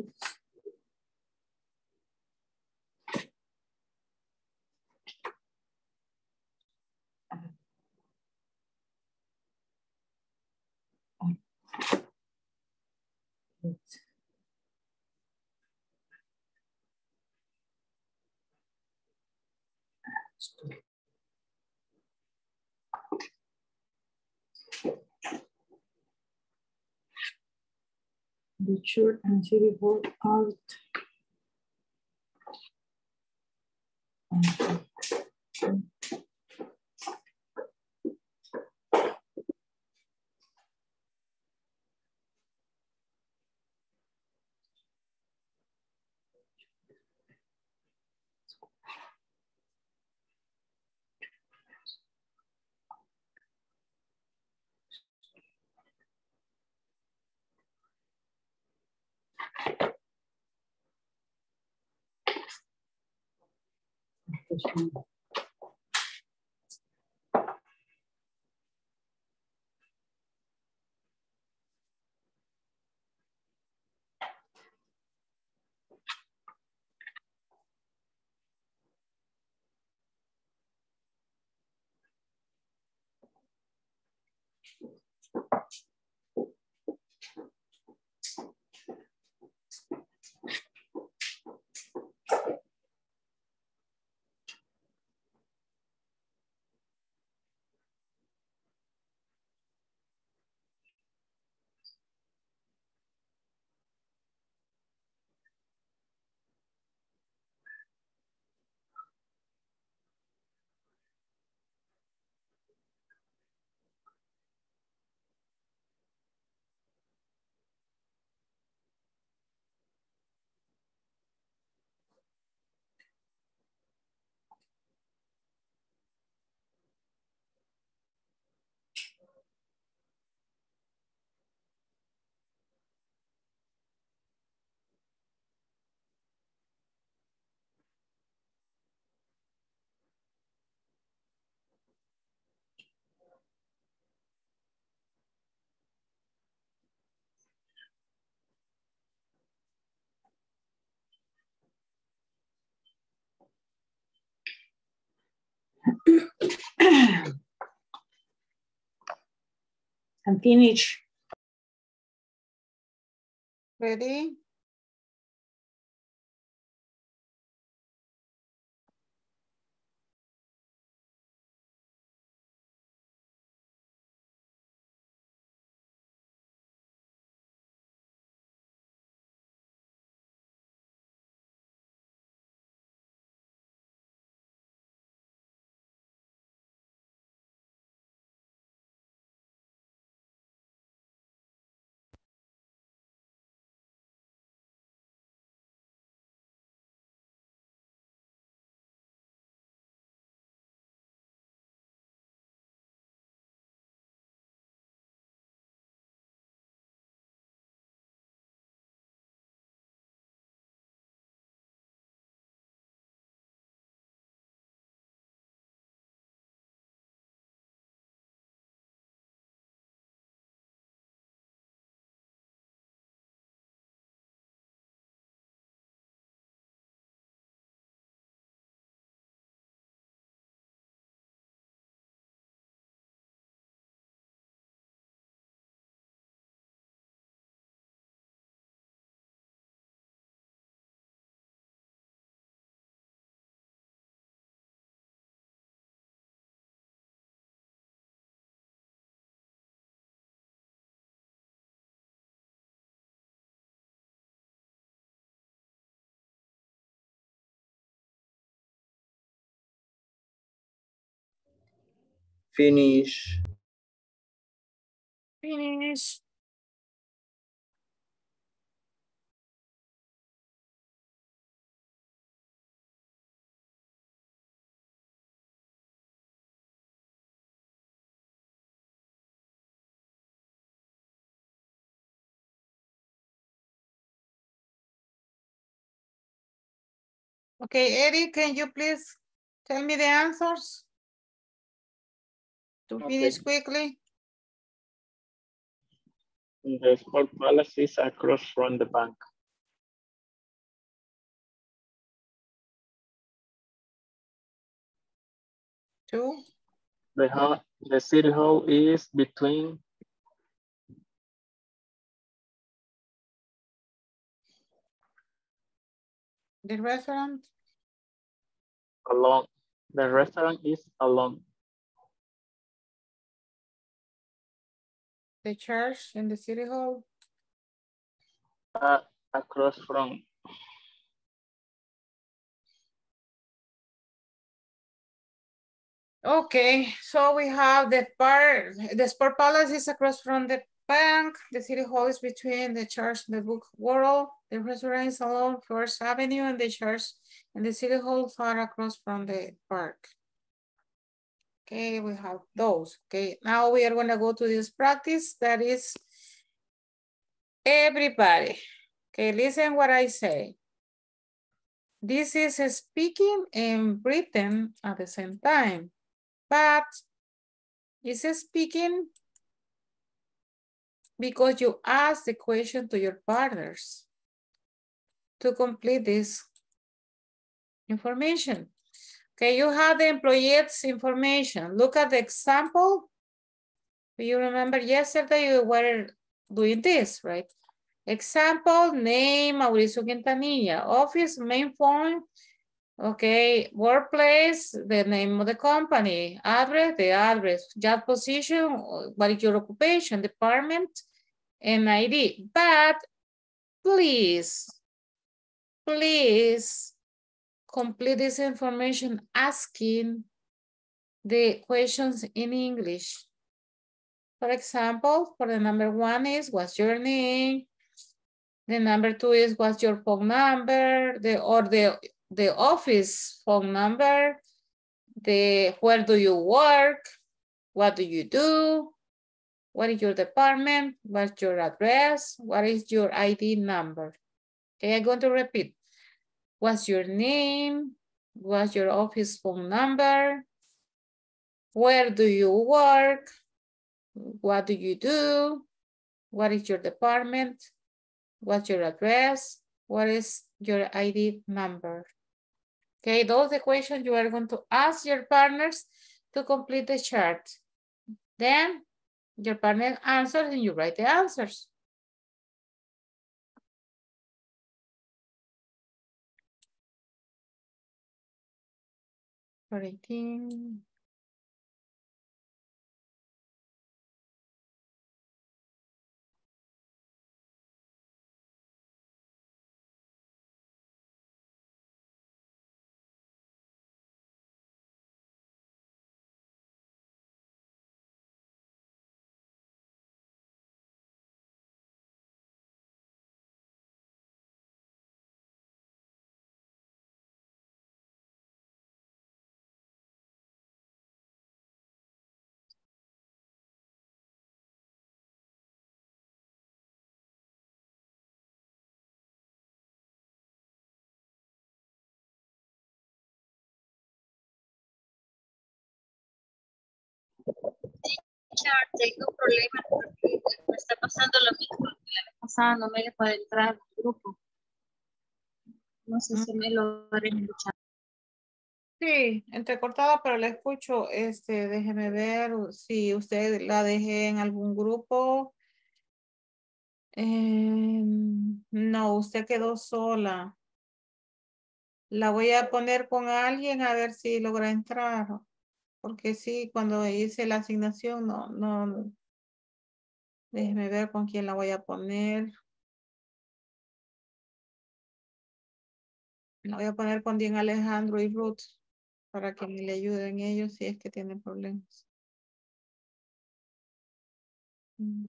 S8: the church and city hall art. And finish.
S1: Ready?
S2: Finish.
S1: Finish. Okay, Eddie, can you please tell me the answers? To finish quickly.
S9: The sport palace is across from the bank.
S1: Two.
S9: The, hall, the city hall is between
S1: The restaurant.
S9: along. The restaurant is along.
S1: The church in the city hall.
S9: Uh, across from.
S1: Okay, so we have the park, the sport palace is across from the bank, the city hall is between the church and the book world, the restaurant is along First Avenue, and the church and the city hall are across from the park. Okay, we have those. Okay, now we are going to go to this practice that is everybody. Okay, listen what I say. This is speaking and breathing at the same time. But it's speaking because you ask the question to your partners to complete this information. Okay, you have the employee's information. Look at the example. You remember yesterday you were doing this, right? Example, name, Mauricio Quintanilla. Office, main phone. Okay, workplace, the name of the company, address, the address, job position, what is your occupation, department, and I D. But please, please complete this information asking the questions in English. For example, for the number one is, what's your name? The number two is, what's your phone number? The, or the the office phone number, the where do you work, what do you do, what is your department, what's your address, what is your I D number. Okay, I'm going to repeat. What's your name, what's your office phone number, where do you work, what do you do, what is your department, what's your address, what is your I D number. Okay, those are the questions you are going to ask your partners to complete the chart. Then your partner answers and you write the answers. eighteen.
S5: Tengo problemas porque me está pasando lo mismo que la vez pasada, no me deja entrar al grupo. No sé si me lo haré escuchar.
S1: Sí, entrecortada, pero la escucho. Este, déjeme ver si usted la dejé en algún grupo. Eh, no, usted quedó sola. La voy a poner con alguien a ver si logra entrar. Porque sí, cuando hice la asignación, no, no. Déjeme ver con quién la voy a poner. La voy a poner con Dean Alejandro y Ruth para que me le ayuden ellos si es que tienen problemas. Mm.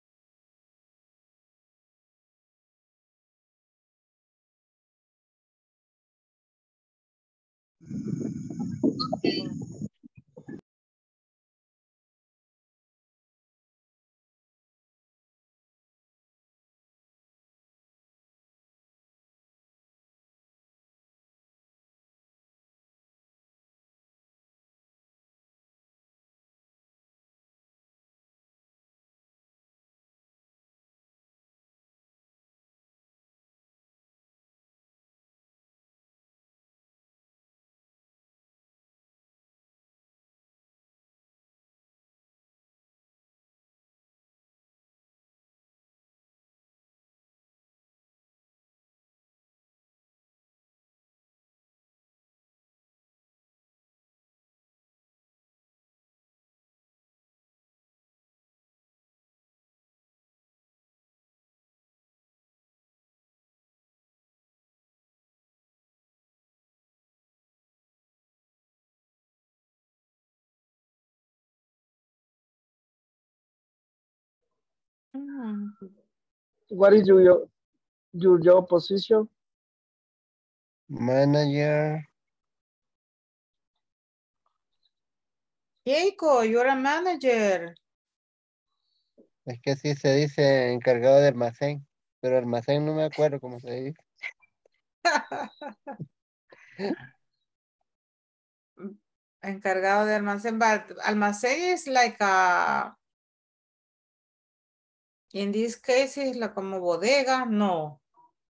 S1: Mm.
S14: What is your your job position?
S17: Manager.
S1: Keiko, you're a manager.
S17: Es que sí se dice encargado de almacén, pero almacén no me acuerdo cómo se dice.
S1: Encargado de almacén. But almacén is like a, in this case is la como bodega. No.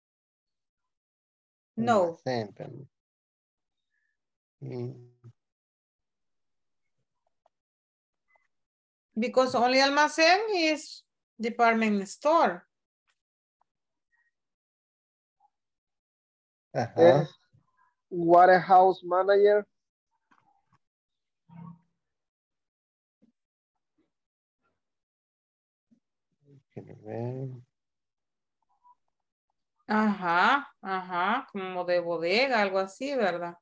S1: No.
S17: Almacén, pero- Mm,
S1: Because only almacén is department store.
S17: Ajá.
S14: Eh, warehouse manager.
S17: Quiero ver.
S1: Ajá, ajá, como de bodega, algo así, ¿verdad?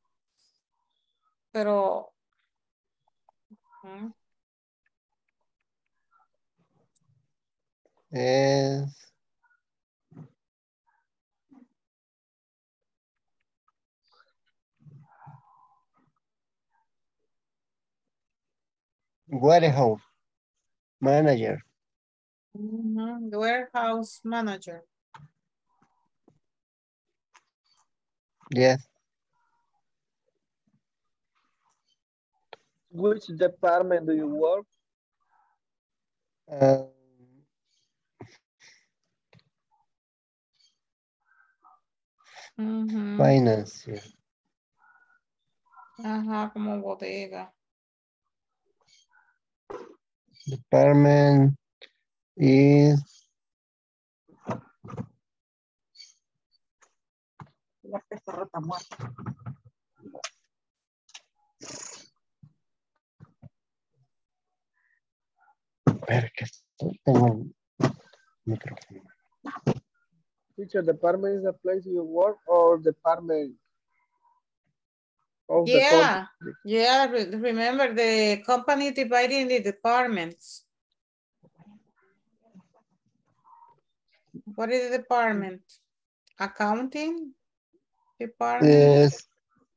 S1: Pero, mm,
S17: Es warehouse manager.
S1: ujú, warehouse manager.
S17: Yes.
S14: Which department do you work?
S17: Uh,
S1: Ujú,
S17: finance. Yeah.
S1: ajá, como bodega.
S17: Department is
S8: La pesta rota muerta.
S17: ver que estoy- tengo el micrófono.
S14: Teacher, department is the place you work or department of the
S1: Yeah,
S14: country?
S1: yeah, re- remember the company divided in the departments. What is the department? Accounting department,
S17: Es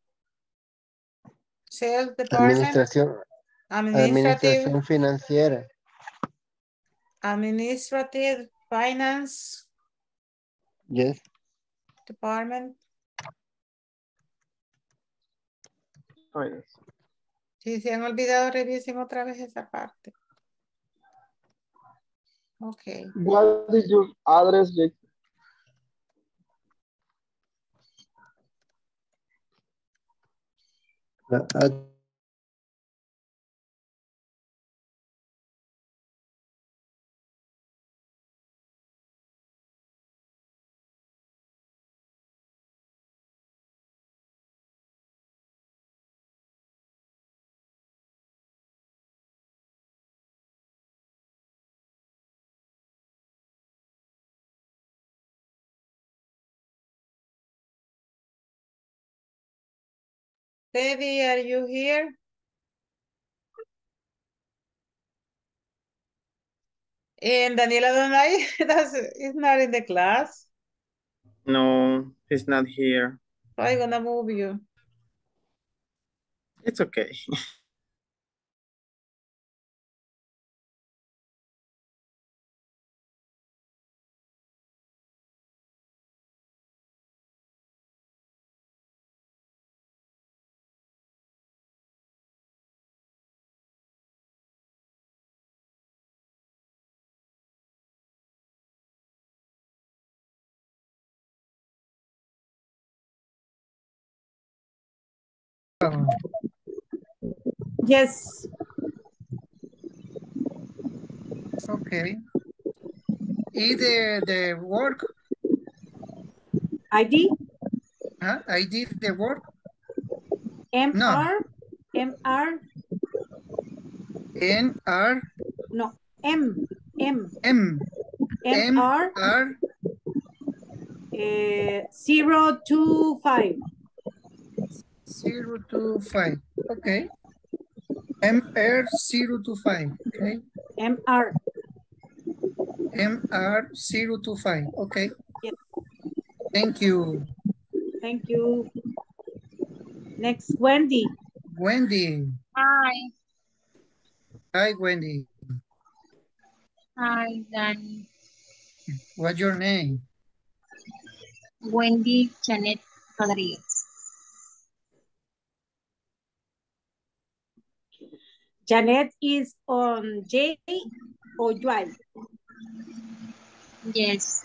S1: sales department,
S17: administración,
S1: administrative,
S17: administración financiera.
S1: administrative, finance
S17: Yes.
S1: department.
S14: Finance.
S1: Si se han olvidado, revisen otra vez esa parte. Okay.
S14: What is your address, Jake?
S17: La- a-
S1: Teddy, are you here? And Daniela Donay that's is not in the class.
S2: No, he's not here.
S1: I'm gonna move you.
S2: It's okay.
S1: Yes.
S4: Okay. Is the, the work?
S1: I D?
S4: Huh? I did the work?
S1: M
S4: No.
S1: R? M R?
S4: N R?
S1: No, M. M.
S4: M.
S1: M R?
S4: R?
S1: Uh, zero two five.
S4: Zero two five. Okay. M R zero two five. Okay.
S1: M R.
S4: M R zero two five. Okay.
S1: Yes.
S4: Thank you.
S1: Thank you. Next, Wendy.
S4: Wendy.
S12: Hi.
S4: Hi, Wendy.
S12: Hi, Danny.
S4: What's your name?
S12: Wendy Janet Rodriguez.
S1: Janet is on J or Y?
S12: Yes.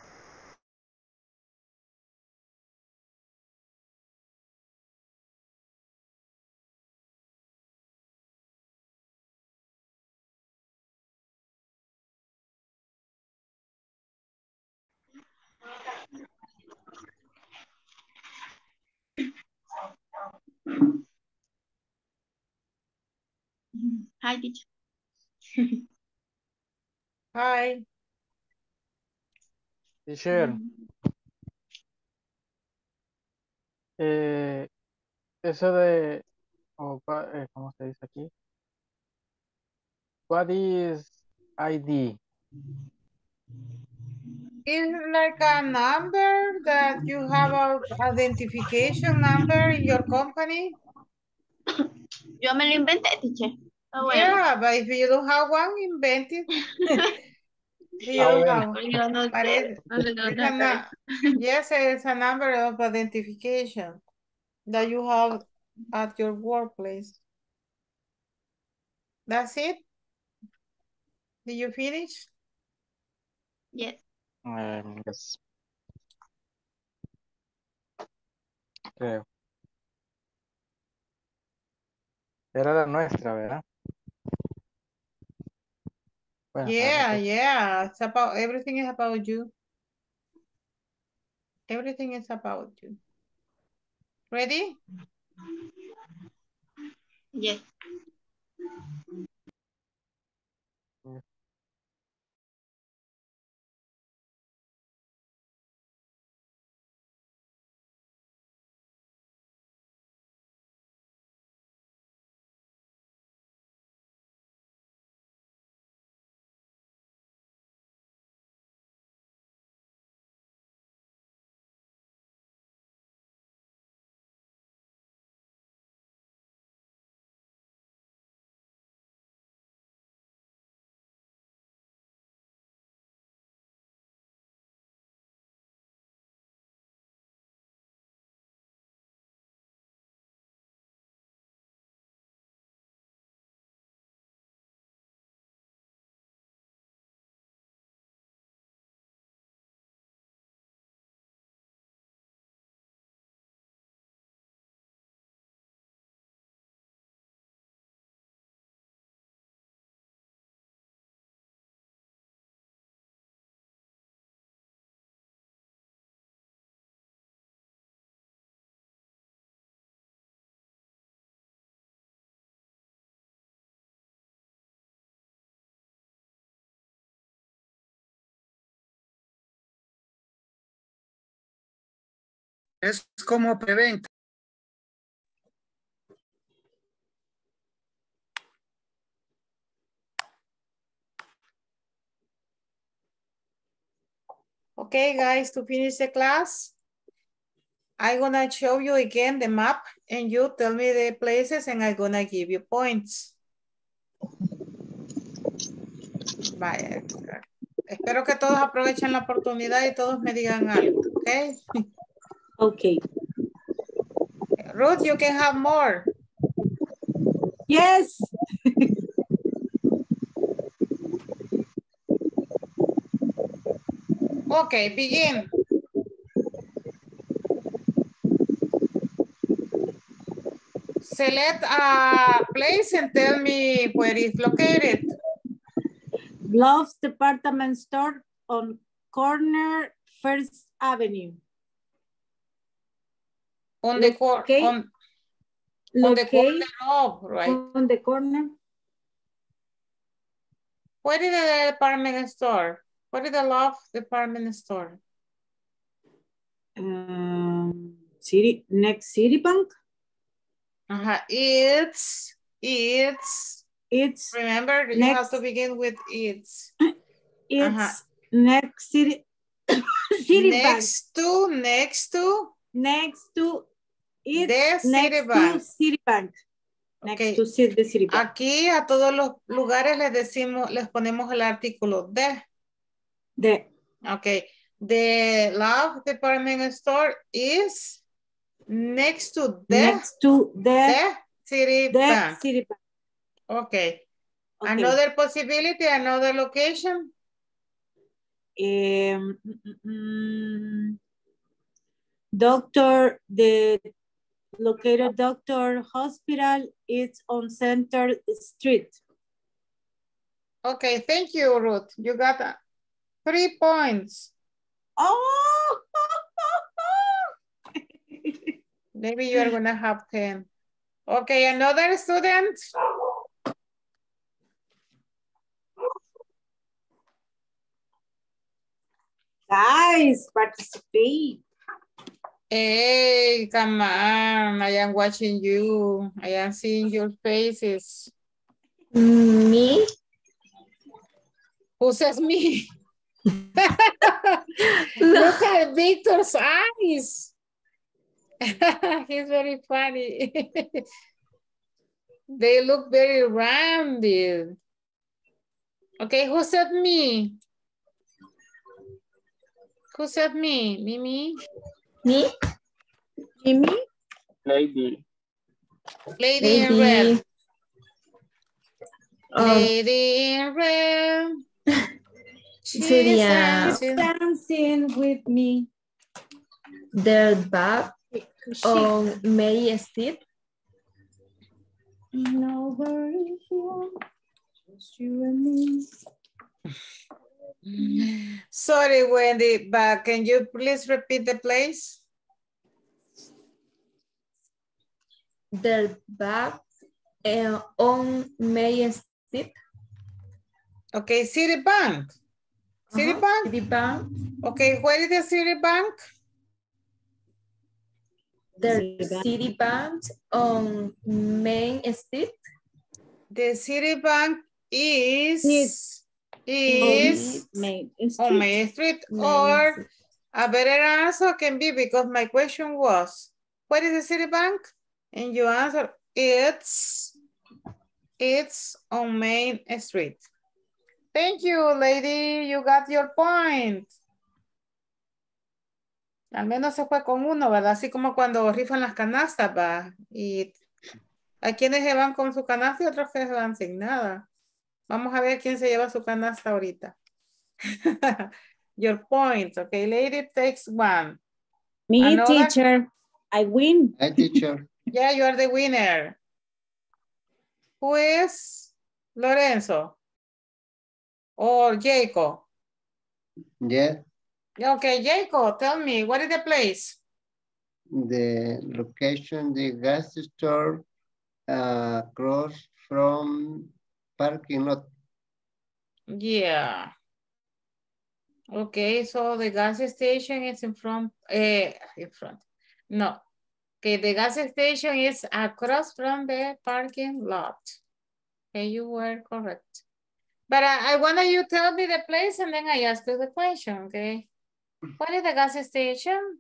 S6: Hi, teacher.
S1: Hi.
S11: Teacher, eh, eso de, oh, cua- eh, ¿cómo se dice aquí? What is I D?
S1: It's like a number that you have a identification number in your company.
S6: Yo me lo inventé, teacher. Ah, bueno.
S1: Yeah, but if you don't have one, invent it. If you
S11: Ah,
S1: don't
S11: bueno.
S1: have,
S6: Yo no
S1: but
S6: sé.
S1: it,
S6: No sé
S1: it's
S6: dónde
S1: a,
S6: está
S1: nu- yes, it's a number of identification that you have at your workplace. That's it? Did you finish?
S6: Yes.
S11: Em, yes, creo. Era la nuestra, ¿verdad? Bueno,
S1: Yeah,
S11: realmente-
S1: yeah. It's about everything is about you. Everything is about you. Ready?
S6: Yes.
S4: Es como preventa.
S1: Okay, guys, to finish the class, I'm gonna show you again the map and you tell me the places and I'm gonna give you points. Vaya. Espero que todos aprovechen la oportunidad y todos me digan algo, okay?
S8: Okay.
S1: Ruth, you can have more.
S8: Yes.
S1: Okay, begin. Select a place and tell me where it's located.
S8: Love's department store on corner First Avenue.
S1: On the corner.
S8: Okay.
S1: On, on the corner of, right?
S8: On the corner.
S1: Where is the department store? What is the Love department store?
S8: Um, City, next Citibank.
S1: Uh-huh. It's, it's,
S8: it's,
S1: remember, you
S8: next,
S1: have to begin with it's.
S8: It's
S1: uh-huh.
S8: next City, Citibank.
S1: Next to, next to.
S8: Next to,
S1: the
S8: it's next
S1: Citibank.
S8: to Citibank. Next
S1: Okay.
S8: to the Citibank.
S1: Aquí a todos los lugares les decimos, les ponemos el artículo de.
S8: De.
S1: Okay. The Love department store is next to the,
S8: next to the,
S1: the Citibank.
S8: Citibank.
S1: Okay.
S8: Okay.
S1: Another possibility, another location.
S8: Um, mm, mm, doctor, the located doctor hospital is on Center Street.
S1: Okay, thank you, Ruth. You got uh, three points.
S8: Oh!
S1: Maybe you're gonna have ten. Okay, another student.
S8: Guys, participate.
S1: Hey, come on. I am watching you. I am seeing your faces.
S7: Me?
S1: Who says me? Look at Victor's eyes. He's very funny. They look very rounded. Okay, who said me? Who said me? Mimi?
S7: Me?
S8: Mimi?
S9: Lady.
S1: Lady,
S7: Lady.
S1: in red.
S7: Oh.
S1: Lady in red. She's
S7: Sería
S1: dancing.
S8: Dancing with me.
S7: The back on May Street.
S8: Nobody here, just you and me.
S1: Sorry, Wendy, but can you please repeat the place?
S7: The back uh, on May Street.
S1: Okay, Citibank. Citibank?
S7: Uh-huh. Citibank.
S1: Okay, where is the Citibank?
S7: The Citibank on Main Street.
S1: The Citibank is
S8: Yes.
S1: is
S8: Main
S1: on Main Street,
S7: Main
S1: or
S7: Street.
S1: a better answer can be, because my question was, what is the Citibank? And you answer, it's it's on Main Street. Thank you, lady. You got your point. Al menos se fue con uno, ¿verdad? Así como cuando rifan las canastas, va. Y hay quienes se van con su canasta y otros que se van sin nada. Vamos a ver quién se lleva su canasta ahorita. Your point, okay. Lady takes one.
S8: Me,
S1: Another?
S8: teacher. I win.
S17: Hi, teacher.
S1: Yeah, you are the winner. Who is Lorenzo? Or Jacob?
S17: Yeah,
S1: Okay, Jacob, tell me, what is the place?
S17: the location, the gas store uh, across from parking lot.
S1: Yeah. Okay, so the gas station is in front, uh, in front. No. Okay, the gas station is across from the parking lot. Okay, you were correct. But I, I want you to tell me the place and then I ask you the question, okay? What is the gas station?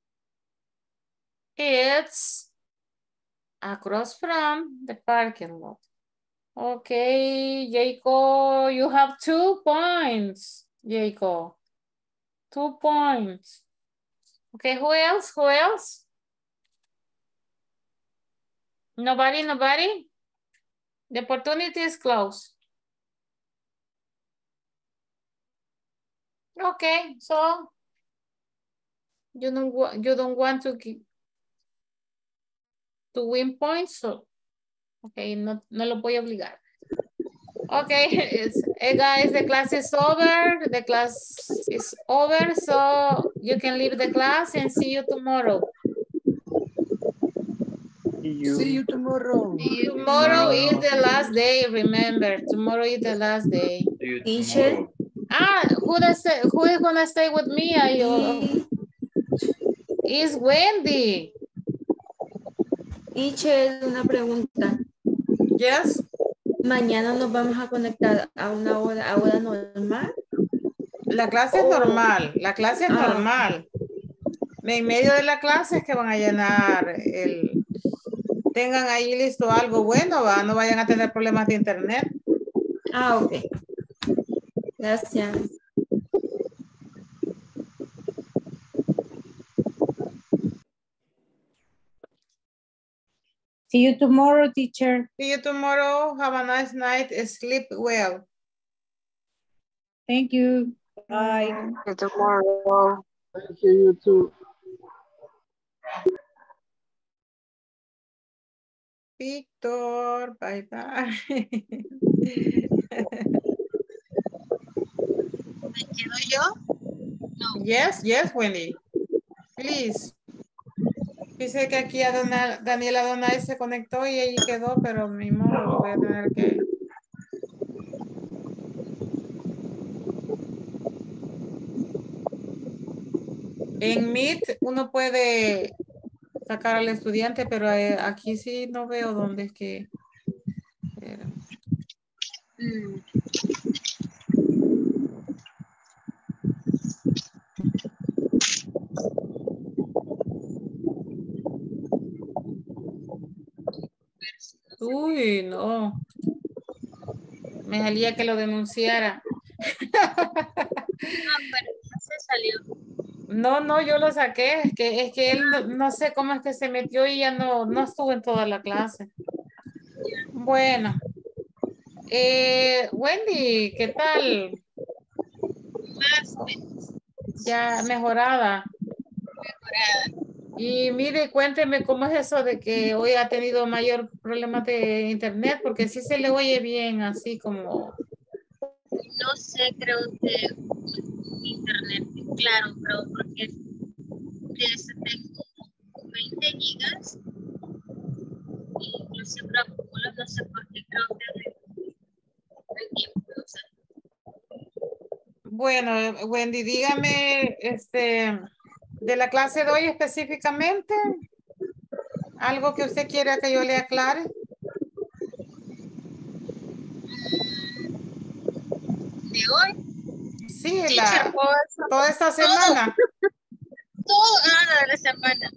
S1: It's across from the parking lot. Okay, Jacob, you have two points, Jacob. Two points. Okay, who else? Who else? Nobody, nobody? The opportunity is closed. Okay, so you don't want you don't want to keep, to win points, so okay, no, no lo voy a obligar. Okay, it's, hey guys, the class is over. The class is over, so you can leave the class and see you tomorrow.
S14: You.
S4: See you tomorrow.
S1: Tomorrow is the last day, remember. Tomorrow is the last day.
S15: Teacher.
S1: Ah, who does who is gonna stay with me? I, Is Wendy.
S16: Teacher, una pregunta.
S1: Yes.
S16: Mañana nos vamos a conectar a una hora, a hora normal.
S1: La clase es
S16: Oh.
S1: normal, la clase es
S16: Ah.
S1: normal. En medio de la clase es que van a llenar el... Tengan ahí listo algo bueno, ¿va? No vayan a tener problemas de internet.
S16: Ah, ok. Gracias.
S8: See you tomorrow, teacher.
S1: See you tomorrow. Have a nice night. Sleep well.
S8: Thank you. Bye.
S10: See you tomorrow.
S14: Thank you, you too.
S1: Víctor, bye bye.
S5: ¿Me quedo yo? No.
S1: Yes, yes, Wendy. Please. Dice que aquí a Dona, Daniela Donay se conectó y ahí quedó, pero mi modo lo voy a tener que... En Meet uno puede sacar al estudiante, pero eh, aquí sí no veo dónde es que... Pero...
S5: Mm.
S1: Uy, no. Me salía que lo denunciara.
S5: No, pero no se salió.
S1: No, no, yo lo saqué. Es que, es que él no, no sé cómo es que se metió y ya no, no estuvo en toda la clase. Bueno. Eh, Wendy, ¿qué tal?
S5: Más o menos.
S1: Ya mejorada.
S5: Mejorada.
S1: Y mire, cuénteme cómo es eso de que hoy ha tenido mayor problema de internet, porque sí se le oye bien, así como...
S5: No sé, creo que internet, claro, pero porque desde tengo veinte gigas y yo siempre acumulo, no sé por qué, creo que el tiempo, no sé.
S1: Bueno, Wendy, dígame, este, de la clase de hoy específicamente, algo que usted quiera que yo le aclare.
S5: ¿De hoy?
S1: Sí,
S5: Teacher,
S1: la,
S5: pues,
S1: toda esta semana.
S5: Todo, todo ah, de la semana.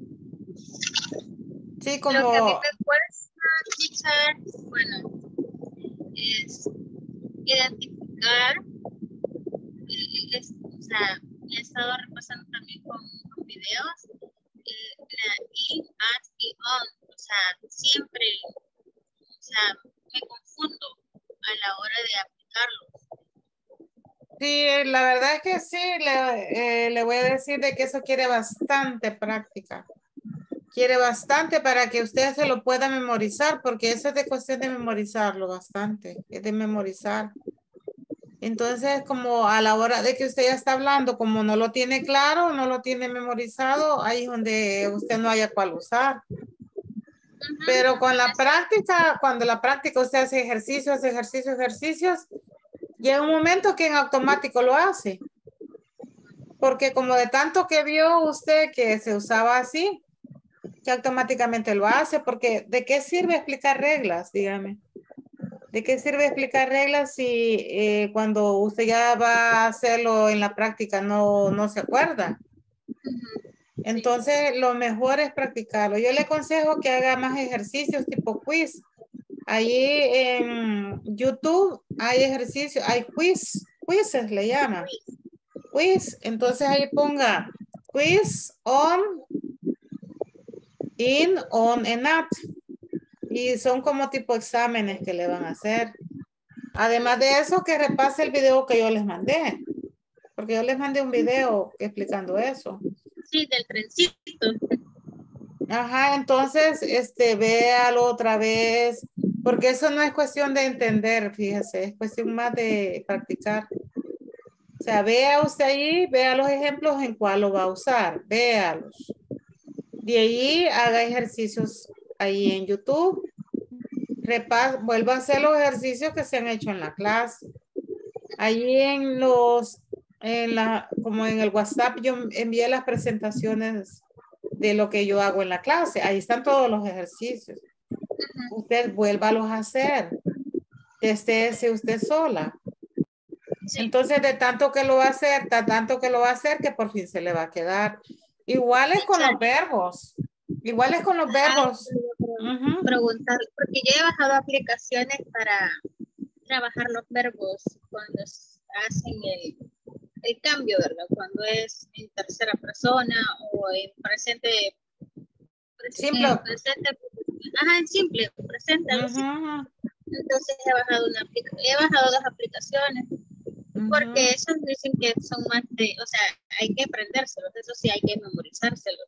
S1: Sí, como...
S5: Lo que a mí me cuesta, teacher, bueno, es identificar, eh, es, o sea, he estado repasando también con, con videos, eh, la in, at y on, o sea, siempre, o sea, me confundo a la hora de aplicarlo.
S1: Sí, la verdad es que sí, le, eh, le voy a decir de que eso quiere bastante práctica. Quiere bastante para que usted se lo pueda memorizar, porque eso es de cuestión de memorizarlo bastante, es de memorizar. Entonces, como a la hora de que usted ya está hablando, como no lo tiene claro, no lo tiene memorizado, ahí es donde usted no haya cuál usar. Pero con la práctica, cuando la práctica usted hace ejercicios, ejercicios, ejercicios, llega un momento que en automático lo hace. Porque como de tanto que vio usted que se usaba así, que automáticamente lo hace, porque ¿de qué sirve explicar reglas? Dígame. ¿De qué sirve explicar reglas si eh, cuando usted ya va a hacerlo en la práctica no, no se acuerda? Entonces, lo mejor es practicarlo. Yo le aconsejo que haga más ejercicios tipo quiz. Allí en YouTube hay ejercicios, hay quiz, quizzes le llaman. Quiz, entonces ahí ponga quiz on, in, on, and at. Y son como tipo exámenes que le van a hacer. Además de eso, que repase el video que yo les mandé. Porque yo les mandé un video explicando eso.
S5: Sí, del trencito.
S1: Ajá, entonces, este, véalo otra vez. Porque eso no es cuestión de entender, fíjese. Es cuestión más de practicar. O sea, vea usted ahí, vea los ejemplos en cuál lo va a usar. Véalos. De ahí haga ejercicios ahí en YouTube. Repas, vuelva a hacer los ejercicios que se han hecho en la clase. Ahí en los, en la, como en el WhatsApp, yo envié las presentaciones de lo que yo hago en la clase. Ahí están todos los ejercicios. Usted vuélvalos a hacer. Testéese usted sola. Entonces, de tanto que lo va a hacer, de tanto que lo va a hacer, que por fin se le va a quedar. Igual es con los verbos. Igual es con los verbos.
S5: Uh-huh. Preguntar, porque yo he bajado aplicaciones para trabajar los verbos cuando hacen el, el cambio, ¿verdad? Cuando es en tercera persona o en presente.
S1: Simple.
S5: En presente, ajá, en simple, presente. Uh-huh. Entonces he bajado, una, he bajado dos aplicaciones. Porque uh-huh. esos dicen que son más de, o sea, hay que aprendérselos, eso sí hay que memorizárselos.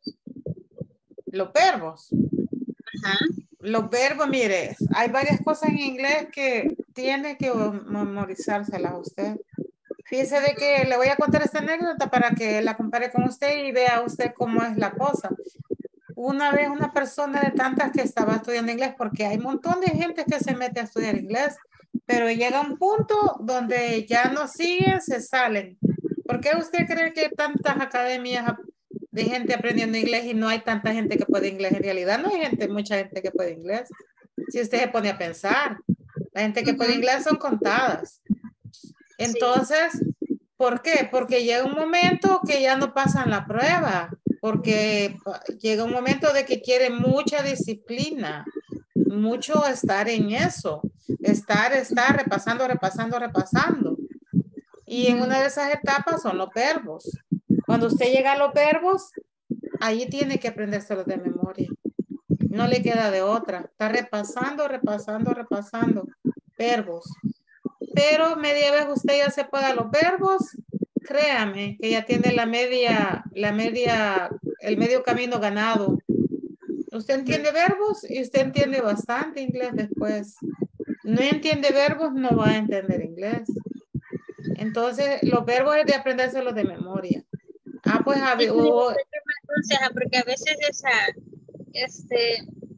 S1: Los verbos.
S5: Ajá.
S1: Los verbos, mire, hay varias cosas en inglés que tiene que memorizárselas usted. Fíjese de que le voy a contar esta anécdota para que la compare con usted y vea usted cómo es la cosa. Una vez una persona de tantas que estaba estudiando inglés, porque hay un montón de gente que se mete a estudiar inglés, pero llega un punto donde ya no siguen, se salen. ¿Por qué usted cree que hay tantas academias de gente aprendiendo inglés y no hay tanta gente que puede inglés? En realidad no hay gente, mucha gente que puede inglés. Si usted se pone a pensar, la gente que puede inglés son contadas. Entonces, ¿por qué? Porque llega un momento que ya no pasan la prueba, porque llega un momento de que quieren mucha disciplina, mucho estar en eso. Estar, estar, repasando, repasando, repasando. Y en una de esas etapas son los verbos. Cuando usted llega a los verbos, ahí tiene que aprendérselos de memoria. No le queda de otra. Está repasando, repasando, repasando. Verbos. Pero media vez usted ya se pueda los verbos, créame que ya tiene la media, la media, el medio camino ganado. Usted entiende verbos y usted entiende bastante inglés después. No entiende verbos, no va a entender inglés. Entonces, los verbos es de aprendérselos de memoria. Ah, pues, a ver, oh,
S5: porque a veces esa, este,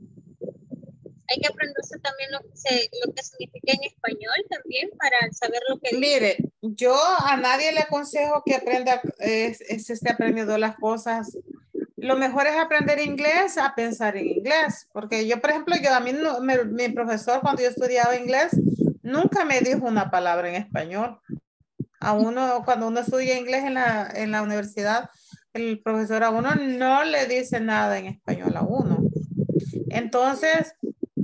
S5: hay que aprenderse también lo que, se, lo que significa en español también para saber lo que
S1: mire, dice. Yo a nadie le aconsejo que aprenda, eh, se esté aprendiendo las cosas. Lo mejor es aprender inglés a pensar en inglés, porque yo, por ejemplo, yo a mí, no, me, mi profesor cuando yo estudiaba inglés, nunca me dijo una palabra en español. A uno, cuando uno estudia inglés en la, en la universidad, el profesor a uno no le dice nada en español a uno. Entonces,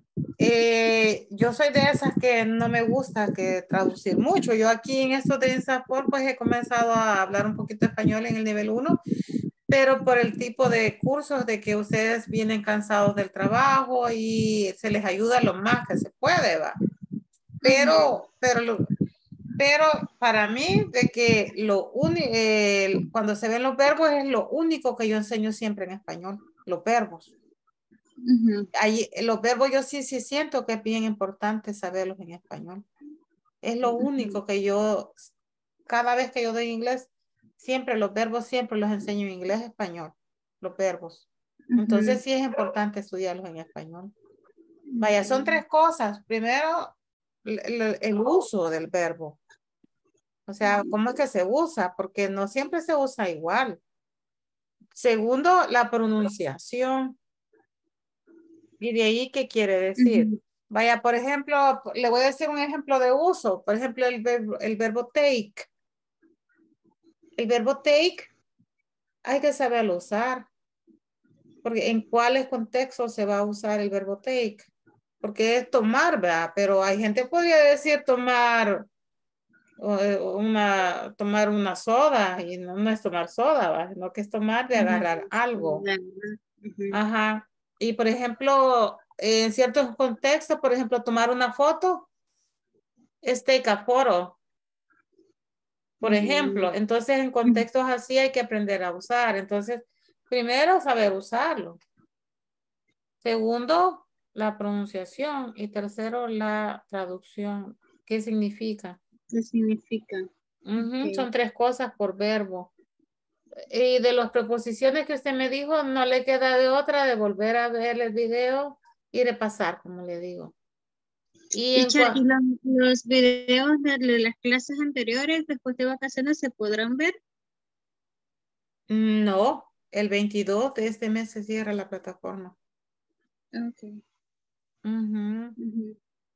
S1: eh, yo soy de esas que no me gusta que traducir mucho. Yo aquí en esto de INSAFORP, pues he comenzado a hablar un poquito español en el nivel uno, pero por el tipo de cursos de que ustedes vienen cansados del trabajo y se les ayuda lo más que se puede, ¿va? Pero, pero, lo, pero para mí, de que lo eh, cuando se ven los verbos es lo único que yo enseño siempre en español, los verbos. Uh-huh. Ahí, los verbos yo sí, sí siento que es bien importante saberlos en español. Es lo uh-huh. único que yo, cada vez que yo doy inglés, siempre los verbos, siempre los enseño en inglés, español, los verbos. Uh-huh. Entonces sí es importante estudiarlos en español. Vaya, son tres cosas. Primero, el, el uso del verbo. O sea, ¿cómo es que se usa? Porque no siempre se usa igual. Segundo, la pronunciación. Y de ahí, ¿qué quiere decir? Uh-huh. Vaya, por ejemplo, le voy a decir un ejemplo de uso. Por ejemplo, el verbo, el verbo take. El verbo take hay que saberlo usar. Porque en cuáles contextos se va a usar el verbo take. Porque es tomar, ¿verdad? Pero hay gente que podría decir tomar una, tomar una soda y no, no es tomar soda, ¿verdad? Sino que es tomar de agarrar algo. Ajá. Y por ejemplo, en ciertos contextos, por ejemplo, tomar una foto es take a photo. Por ejemplo, entonces en contextos así hay que aprender a usar. Entonces, primero saber usarlo. Segundo, la pronunciación. Y tercero, la traducción. ¿Qué significa?
S5: ¿Qué significa?
S1: Ujú,
S5: Okay.
S1: son tres cosas por verbo. Y de las preposiciones que usted me dijo, no le queda de otra de volver a ver el video y repasar, como le digo. Y en
S5: Teacher, ¿y
S1: cua-
S5: los, los videos de, de las clases anteriores después de vacaciones se podrán ver?
S1: No, el veintidós de este mes se cierra la plataforma.
S5: Okay.
S1: Ujú.
S5: Ujú.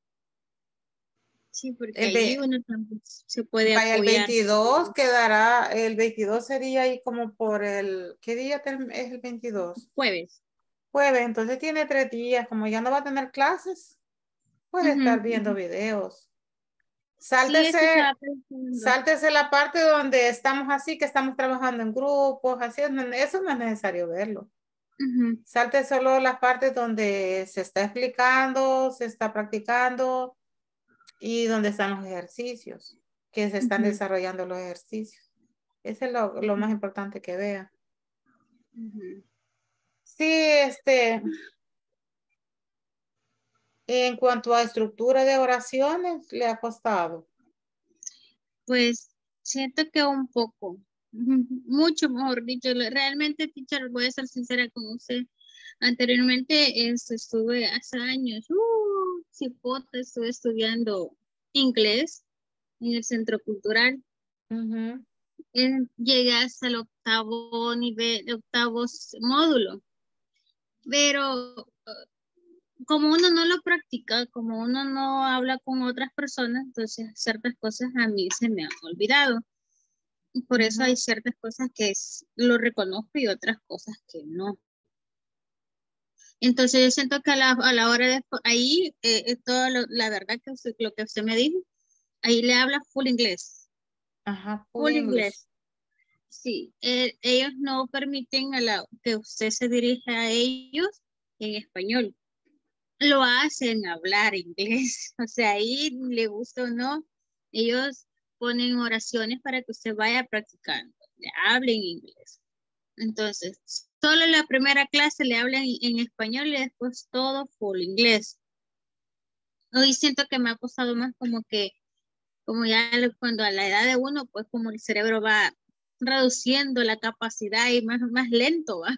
S5: Sí, porque
S1: El
S5: ahí
S1: ve-
S5: uno también se puede
S1: Vaya, el
S5: apoyar.
S1: veintidós quedará, el veintidós sería ahí como por el, ¿qué día term- es el veintidós?
S5: Jueves.
S1: Jueves, entonces tiene tres días, como ya no va a tener clases, puede
S5: Ujú,
S1: estar viendo
S5: ujú.
S1: videos.
S5: Sí, eso
S1: Sáltese,
S5: estaba pensando.
S1: sáltese la parte donde estamos así, que estamos trabajando en grupos, así, no- eso no es necesario verlo.
S5: Ujú,
S1: Salte solo las partes donde se está explicando, se está practicando y donde están los ejercicios, que se están
S5: ujú,
S1: desarrollando los ejercicios. Eso es lo, lo más importante que vea.
S5: ujú.
S1: Sí, este, en cuanto a estructura de oraciones, le ha costado.
S5: Pues siento que un poco, ujú, mucho mejor dicho. lo- Realmente, teacher, voy a ser sincera con usted. Anteriormente este, estuve hace años, uh, cipota, estuve estudiando inglés en el centro cultural.
S1: Ujú.
S5: Eh, llegué hasta el octavo nivel, octavo s- módulo, pero eh, como uno no lo practica, como uno no habla con otras personas, entonces ciertas cosas a mí se me han olvidado. Y por eso hay
S1: Ujú.
S5: ciertas cosas que es- lo reconozco y otras cosas que no. Entonces yo siento que a la, a la hora de ahí, eh, eh, todo lo- la verdad que usted- lo que usted me dijo, ahí le habla full inglés,
S1: Ajá, full
S5: full
S1: English.
S5: inglés. Sí, eh, ellos no permiten a la, que usted se dirija a ellos en español. Lo hacen hablar inglés. O sea, ahí le gusta o no, ellos ponen oraciones para que usted vaya practicando, le hablen inglés. Entonces, solo la primera clase le hablan en en español y después todo full inglés. Hoy siento que me ha costado más como que, como ya lo- cuando a la edad de uno, pues como el cerebro va reduciendo la capacidad y más, más lento, ¿va?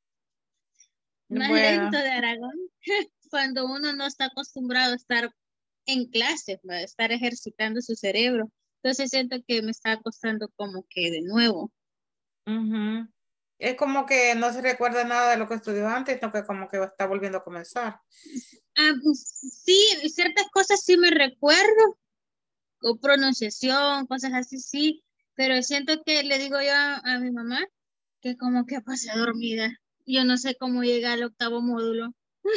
S5: Más lento
S1: Bueno,
S5: de Aragón, cuando uno no está acostumbrado a estar en clases, ¿va? A estar ejercitando su cerebro. Entonces siento que me está costando como que de nuevo.
S1: ujú. Es como que no se recuerda nada de lo que estudió antes, sino que como que está volviendo a comenzar.
S5: Ah, pues, sí, ciertas cosas sí me recuerdo, o pronunciación, cosas así, sí, pero siento que le digo yo a, a mi mamá que como que pasé dormida. Yo no sé cómo llega al octavo módulo.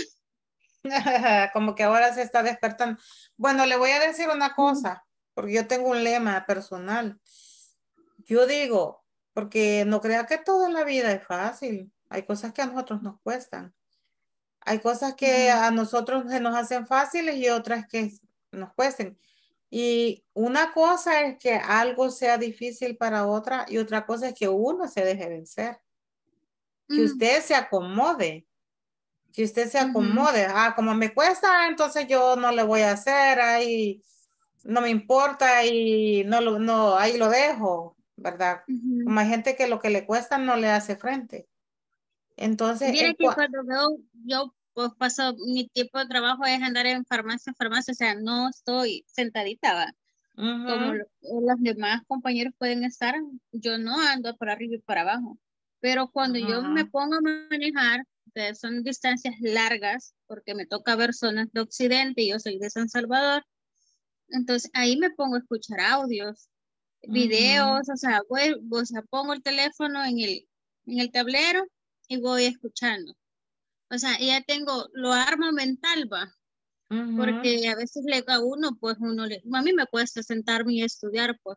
S1: Como que ahora se está despertando. Bueno, le voy a decir una cosa, porque yo tengo un lema personal. Yo digo, porque no crea que todo en la vida es fácil. Hay cosas que a nosotros nos cuestan. Hay cosas que
S5: Ujú,
S1: a nosotros se nos hacen fáciles y otras que nos cuesten. Y una cosa es que algo sea difícil para otra y otra cosa es que uno se deje vencer. Que
S5: mm,
S1: usted se acomode. Que usted se
S5: ujú,
S1: acomode. Ah, como me cuesta, entonces yo no le voy a hacer, ahí no me importa y no lo, no, ahí lo dejo, ¿verdad?
S5: ujú.
S1: Como hay gente que lo que le cuesta no le hace frente. Entonces,
S5: Viera
S1: en
S5: que
S1: cua-
S5: cuando veo, yo pues paso, mi tiempo de trabajo es andar en farmacia, farmacia, o sea, no estoy sentadita, ¿va? Como
S1: Ujú,
S5: lo- los demás compañeros pueden estar, yo no ando por arriba y por abajo. Pero cuando yo me
S1: ujú,
S5: pongo a manejar, que son distancias largas, porque me toca ver zonas de Occidente y yo soy de San Salvador. Entonces ahí me pongo a escuchar audios, videos, o sea, voy, o sea, pongo el teléfono en el, en el tablero y voy escuchando. O sea, ya tengo, lo armo mental, va.
S1: Ujú.
S5: Porque a veces le a uno, pues uno le, a mí me cuesta sentarme y estudiar, pues.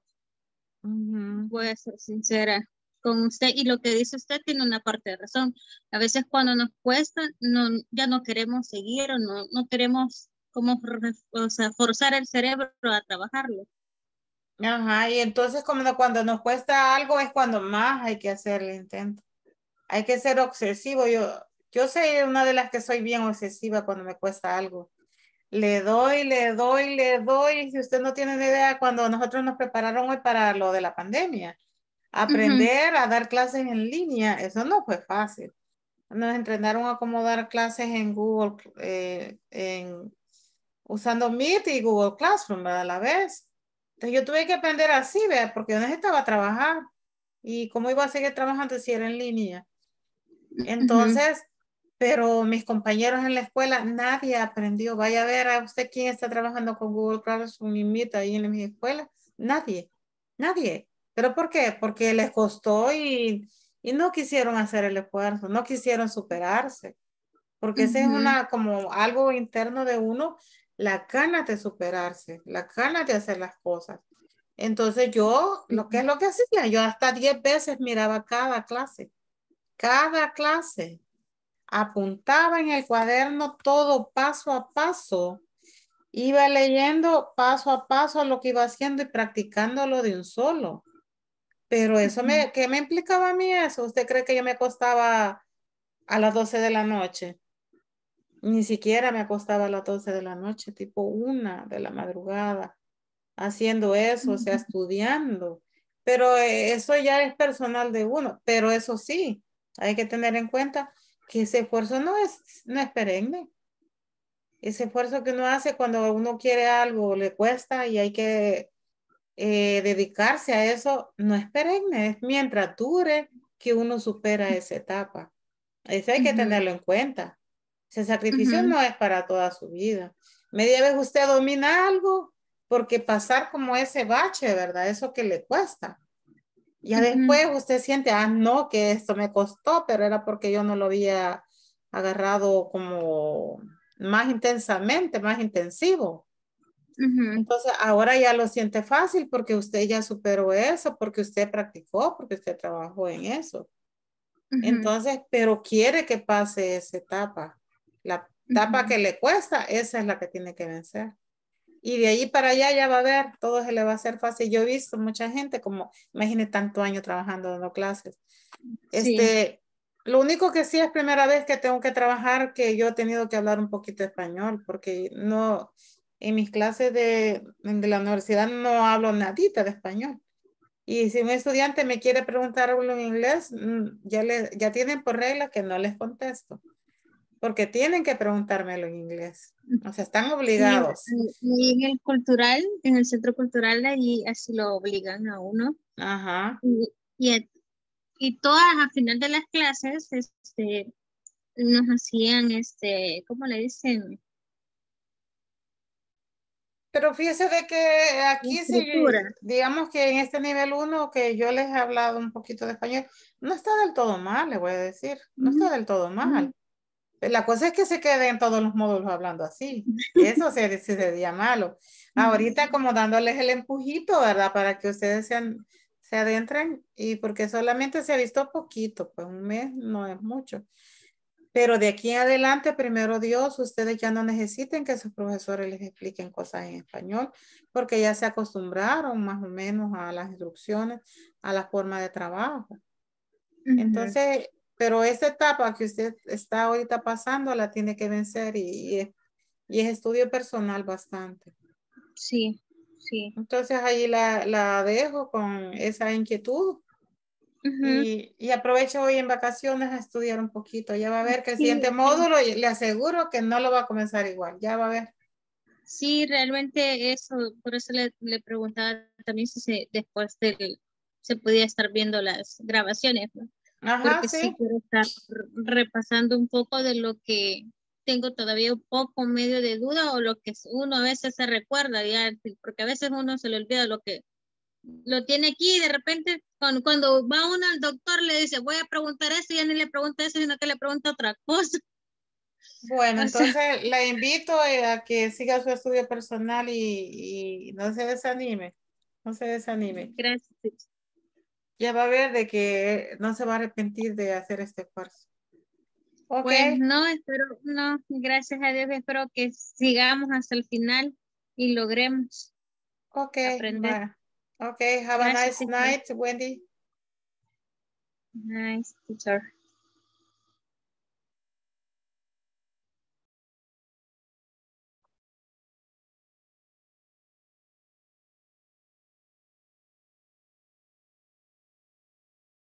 S1: Ujú.
S5: Voy a ser sincera con usted, y lo que dice usted tiene una parte de razón. A veces cuando nos cuesta, no, ya no queremos seguir o no, no queremos como, re- o sea, forzar el cerebro a trabajarlo.
S1: Ajá, y entonces como cuando nos cuesta algo es cuando más hay que hacer el intento. Hay que ser obsesivo. Yo, yo soy una de las que soy bien obsesiva cuando me cuesta algo. Le doy, le doy, le doy. Y si usted no tiene ni idea, cuando nosotros nos prepararon hoy para lo de la pandemia, aprender a dar clases en línea, eso no fue fácil. Nos entrenaron a cómo dar clases en Google, eh, en, usando Meet y Google Classroom, ¿verdad? A la vez. Entonces yo tuve que aprender así, ¿verdad? Porque yo necesitaba trabajar. ¿Y cómo iba a seguir trabajando si era en línea? Entonces, pero mis compañeros en la escuela, nadie aprendió. Vaya a ver a usted quién está trabajando con Google Classroom y Meet ahí en mi escuela. Nadie, nadie. ¿Pero por qué? Porque les costó y, y no quisieron hacer el esfuerzo, no quisieron superarse. Porque ese es una, como algo interno de uno, la ganas de superarse, la ganas de hacer las cosas. Entonces yo, lo que es lo que hacía, yo hasta diez veces miraba cada clase, cada clase, apuntaba en el cuaderno todo paso a paso, iba leyendo paso a paso lo que iba haciendo y practicándolo de un solo. Pero eso me, ¿qué me implicaba a mí eso? ¿Usted cree que yo me acostaba a las doce de la noche? Ni siquiera me acostaba a las doce de la noche, tipo una de la madrugada, haciendo eso, o sea, estudiando. Pero eh, eso ya es personal de uno. Pero eso sí, hay que tener en cuenta que ese esfuerzo no es, no es perenne. Ese esfuerzo que uno hace cuando uno quiere algo, le cuesta y hay que eh, dedicarse a eso, no es perenne, es mientras dure que uno supera esa etapa. Eso hay que tenerlo en cuenta. Ese sacrificio no es para toda su vida. Media vez usted domina algo porque pasar como ese bache, ¿verdad? Eso que le cuesta. Ya después usted siente, ah, no, que esto me costó, pero era porque yo no lo había agarrado como más intensamente, más intensivo. Entonces ahora ya lo siente fácil porque usted ya superó eso, porque usted practicó, porque usted trabajó en eso. Entonces, pero quiere que pase esa etapa. La etapa que le cuesta, esa es la que tiene que vencer. Y de ahí para allá ya va a ver, todo se le va a hacer fácil. Yo he visto mucha gente como, imagine tanto años trabajando dando clases.
S5: Sí.
S1: Este, lo único que sí es primera vez que tengo que trabajar, que yo he tenido que hablar un poquito español, porque no, en mis clases de, de la universidad no hablo nadita de español. Y si un estudiante me quiere preguntar algo en inglés, mm, ya, le, ya tienen por regla que no les contesto, porque tienen que preguntármelo en inglés. O sea, están obligados.
S5: Y, y en el cultural, en el centro cultural, allí así lo obligan a uno.
S1: Ajá.
S5: Y, y, y todas a final de las clases, este, nos hacían, este, ¿cómo le dicen?
S1: Pero fíjese de que aquí sí,
S5: Escritura.
S1: digamos que en este nivel uno que yo les he hablado un poquito de español, no está del todo mal, le voy a decir, no está del todo mal. La cosa es que se queden todos los módulos hablando así. Eso se, se sería malo. Ahorita como dándoles el empujito, ¿verdad? Para que ustedes sean, se adentren y porque solamente se ha visto poquito, pues un mes no es mucho. Pero de aquí en adelante, primero Dios, ustedes ya no necesiten que sus profesores les expliquen cosas en español, porque ya se acostumbraron más o menos a las instrucciones, a la forma de trabajo. Entonces, pero esta etapa que usted está ahorita pasando la tiene que vencer y, y, es, y es estudio personal bastante.
S5: Sí, sí.
S1: Entonces ahí la, la dejo con esa inquietud. Y, y aprovecho hoy en vacaciones a estudiar un poquito. Ya va a ver que el
S5: Sí,
S1: siguiente
S5: sí.
S1: módulo, y le aseguro que no lo va a comenzar igual. Ya va a ver.
S5: Sí, realmente eso, por eso le, le preguntaba también si se, después del, se podía estar viendo las grabaciones, ¿no?
S1: Ajá,
S5: porque sí.
S1: sí.
S5: quiero estar repasando un poco de lo que tengo todavía un poco medio de duda o lo que uno a veces se recuerda, ya, porque a veces uno se le olvida lo que lo tiene aquí y de repente cuando, cuando va uno al doctor le dice voy a preguntar eso y ya ni le pregunta eso sino que le pregunta otra cosa.
S1: Bueno,
S5: O
S1: entonces
S5: sea,
S1: la invito a que siga su estudio personal y, y no se desanime, no se desanime.
S5: Gracias.
S1: Ya va a ver de que no se va a arrepentir de hacer este esfuerzo. Ok.
S5: Pues no, espero, no, gracias a Dios espero que sigamos hasta el final y logremos
S1: Ok,
S5: aprender.
S1: bueno. Ok, have a
S5: Gracias,
S1: nice
S5: teacher.
S1: night, Wendy.
S5: Nice, teacher.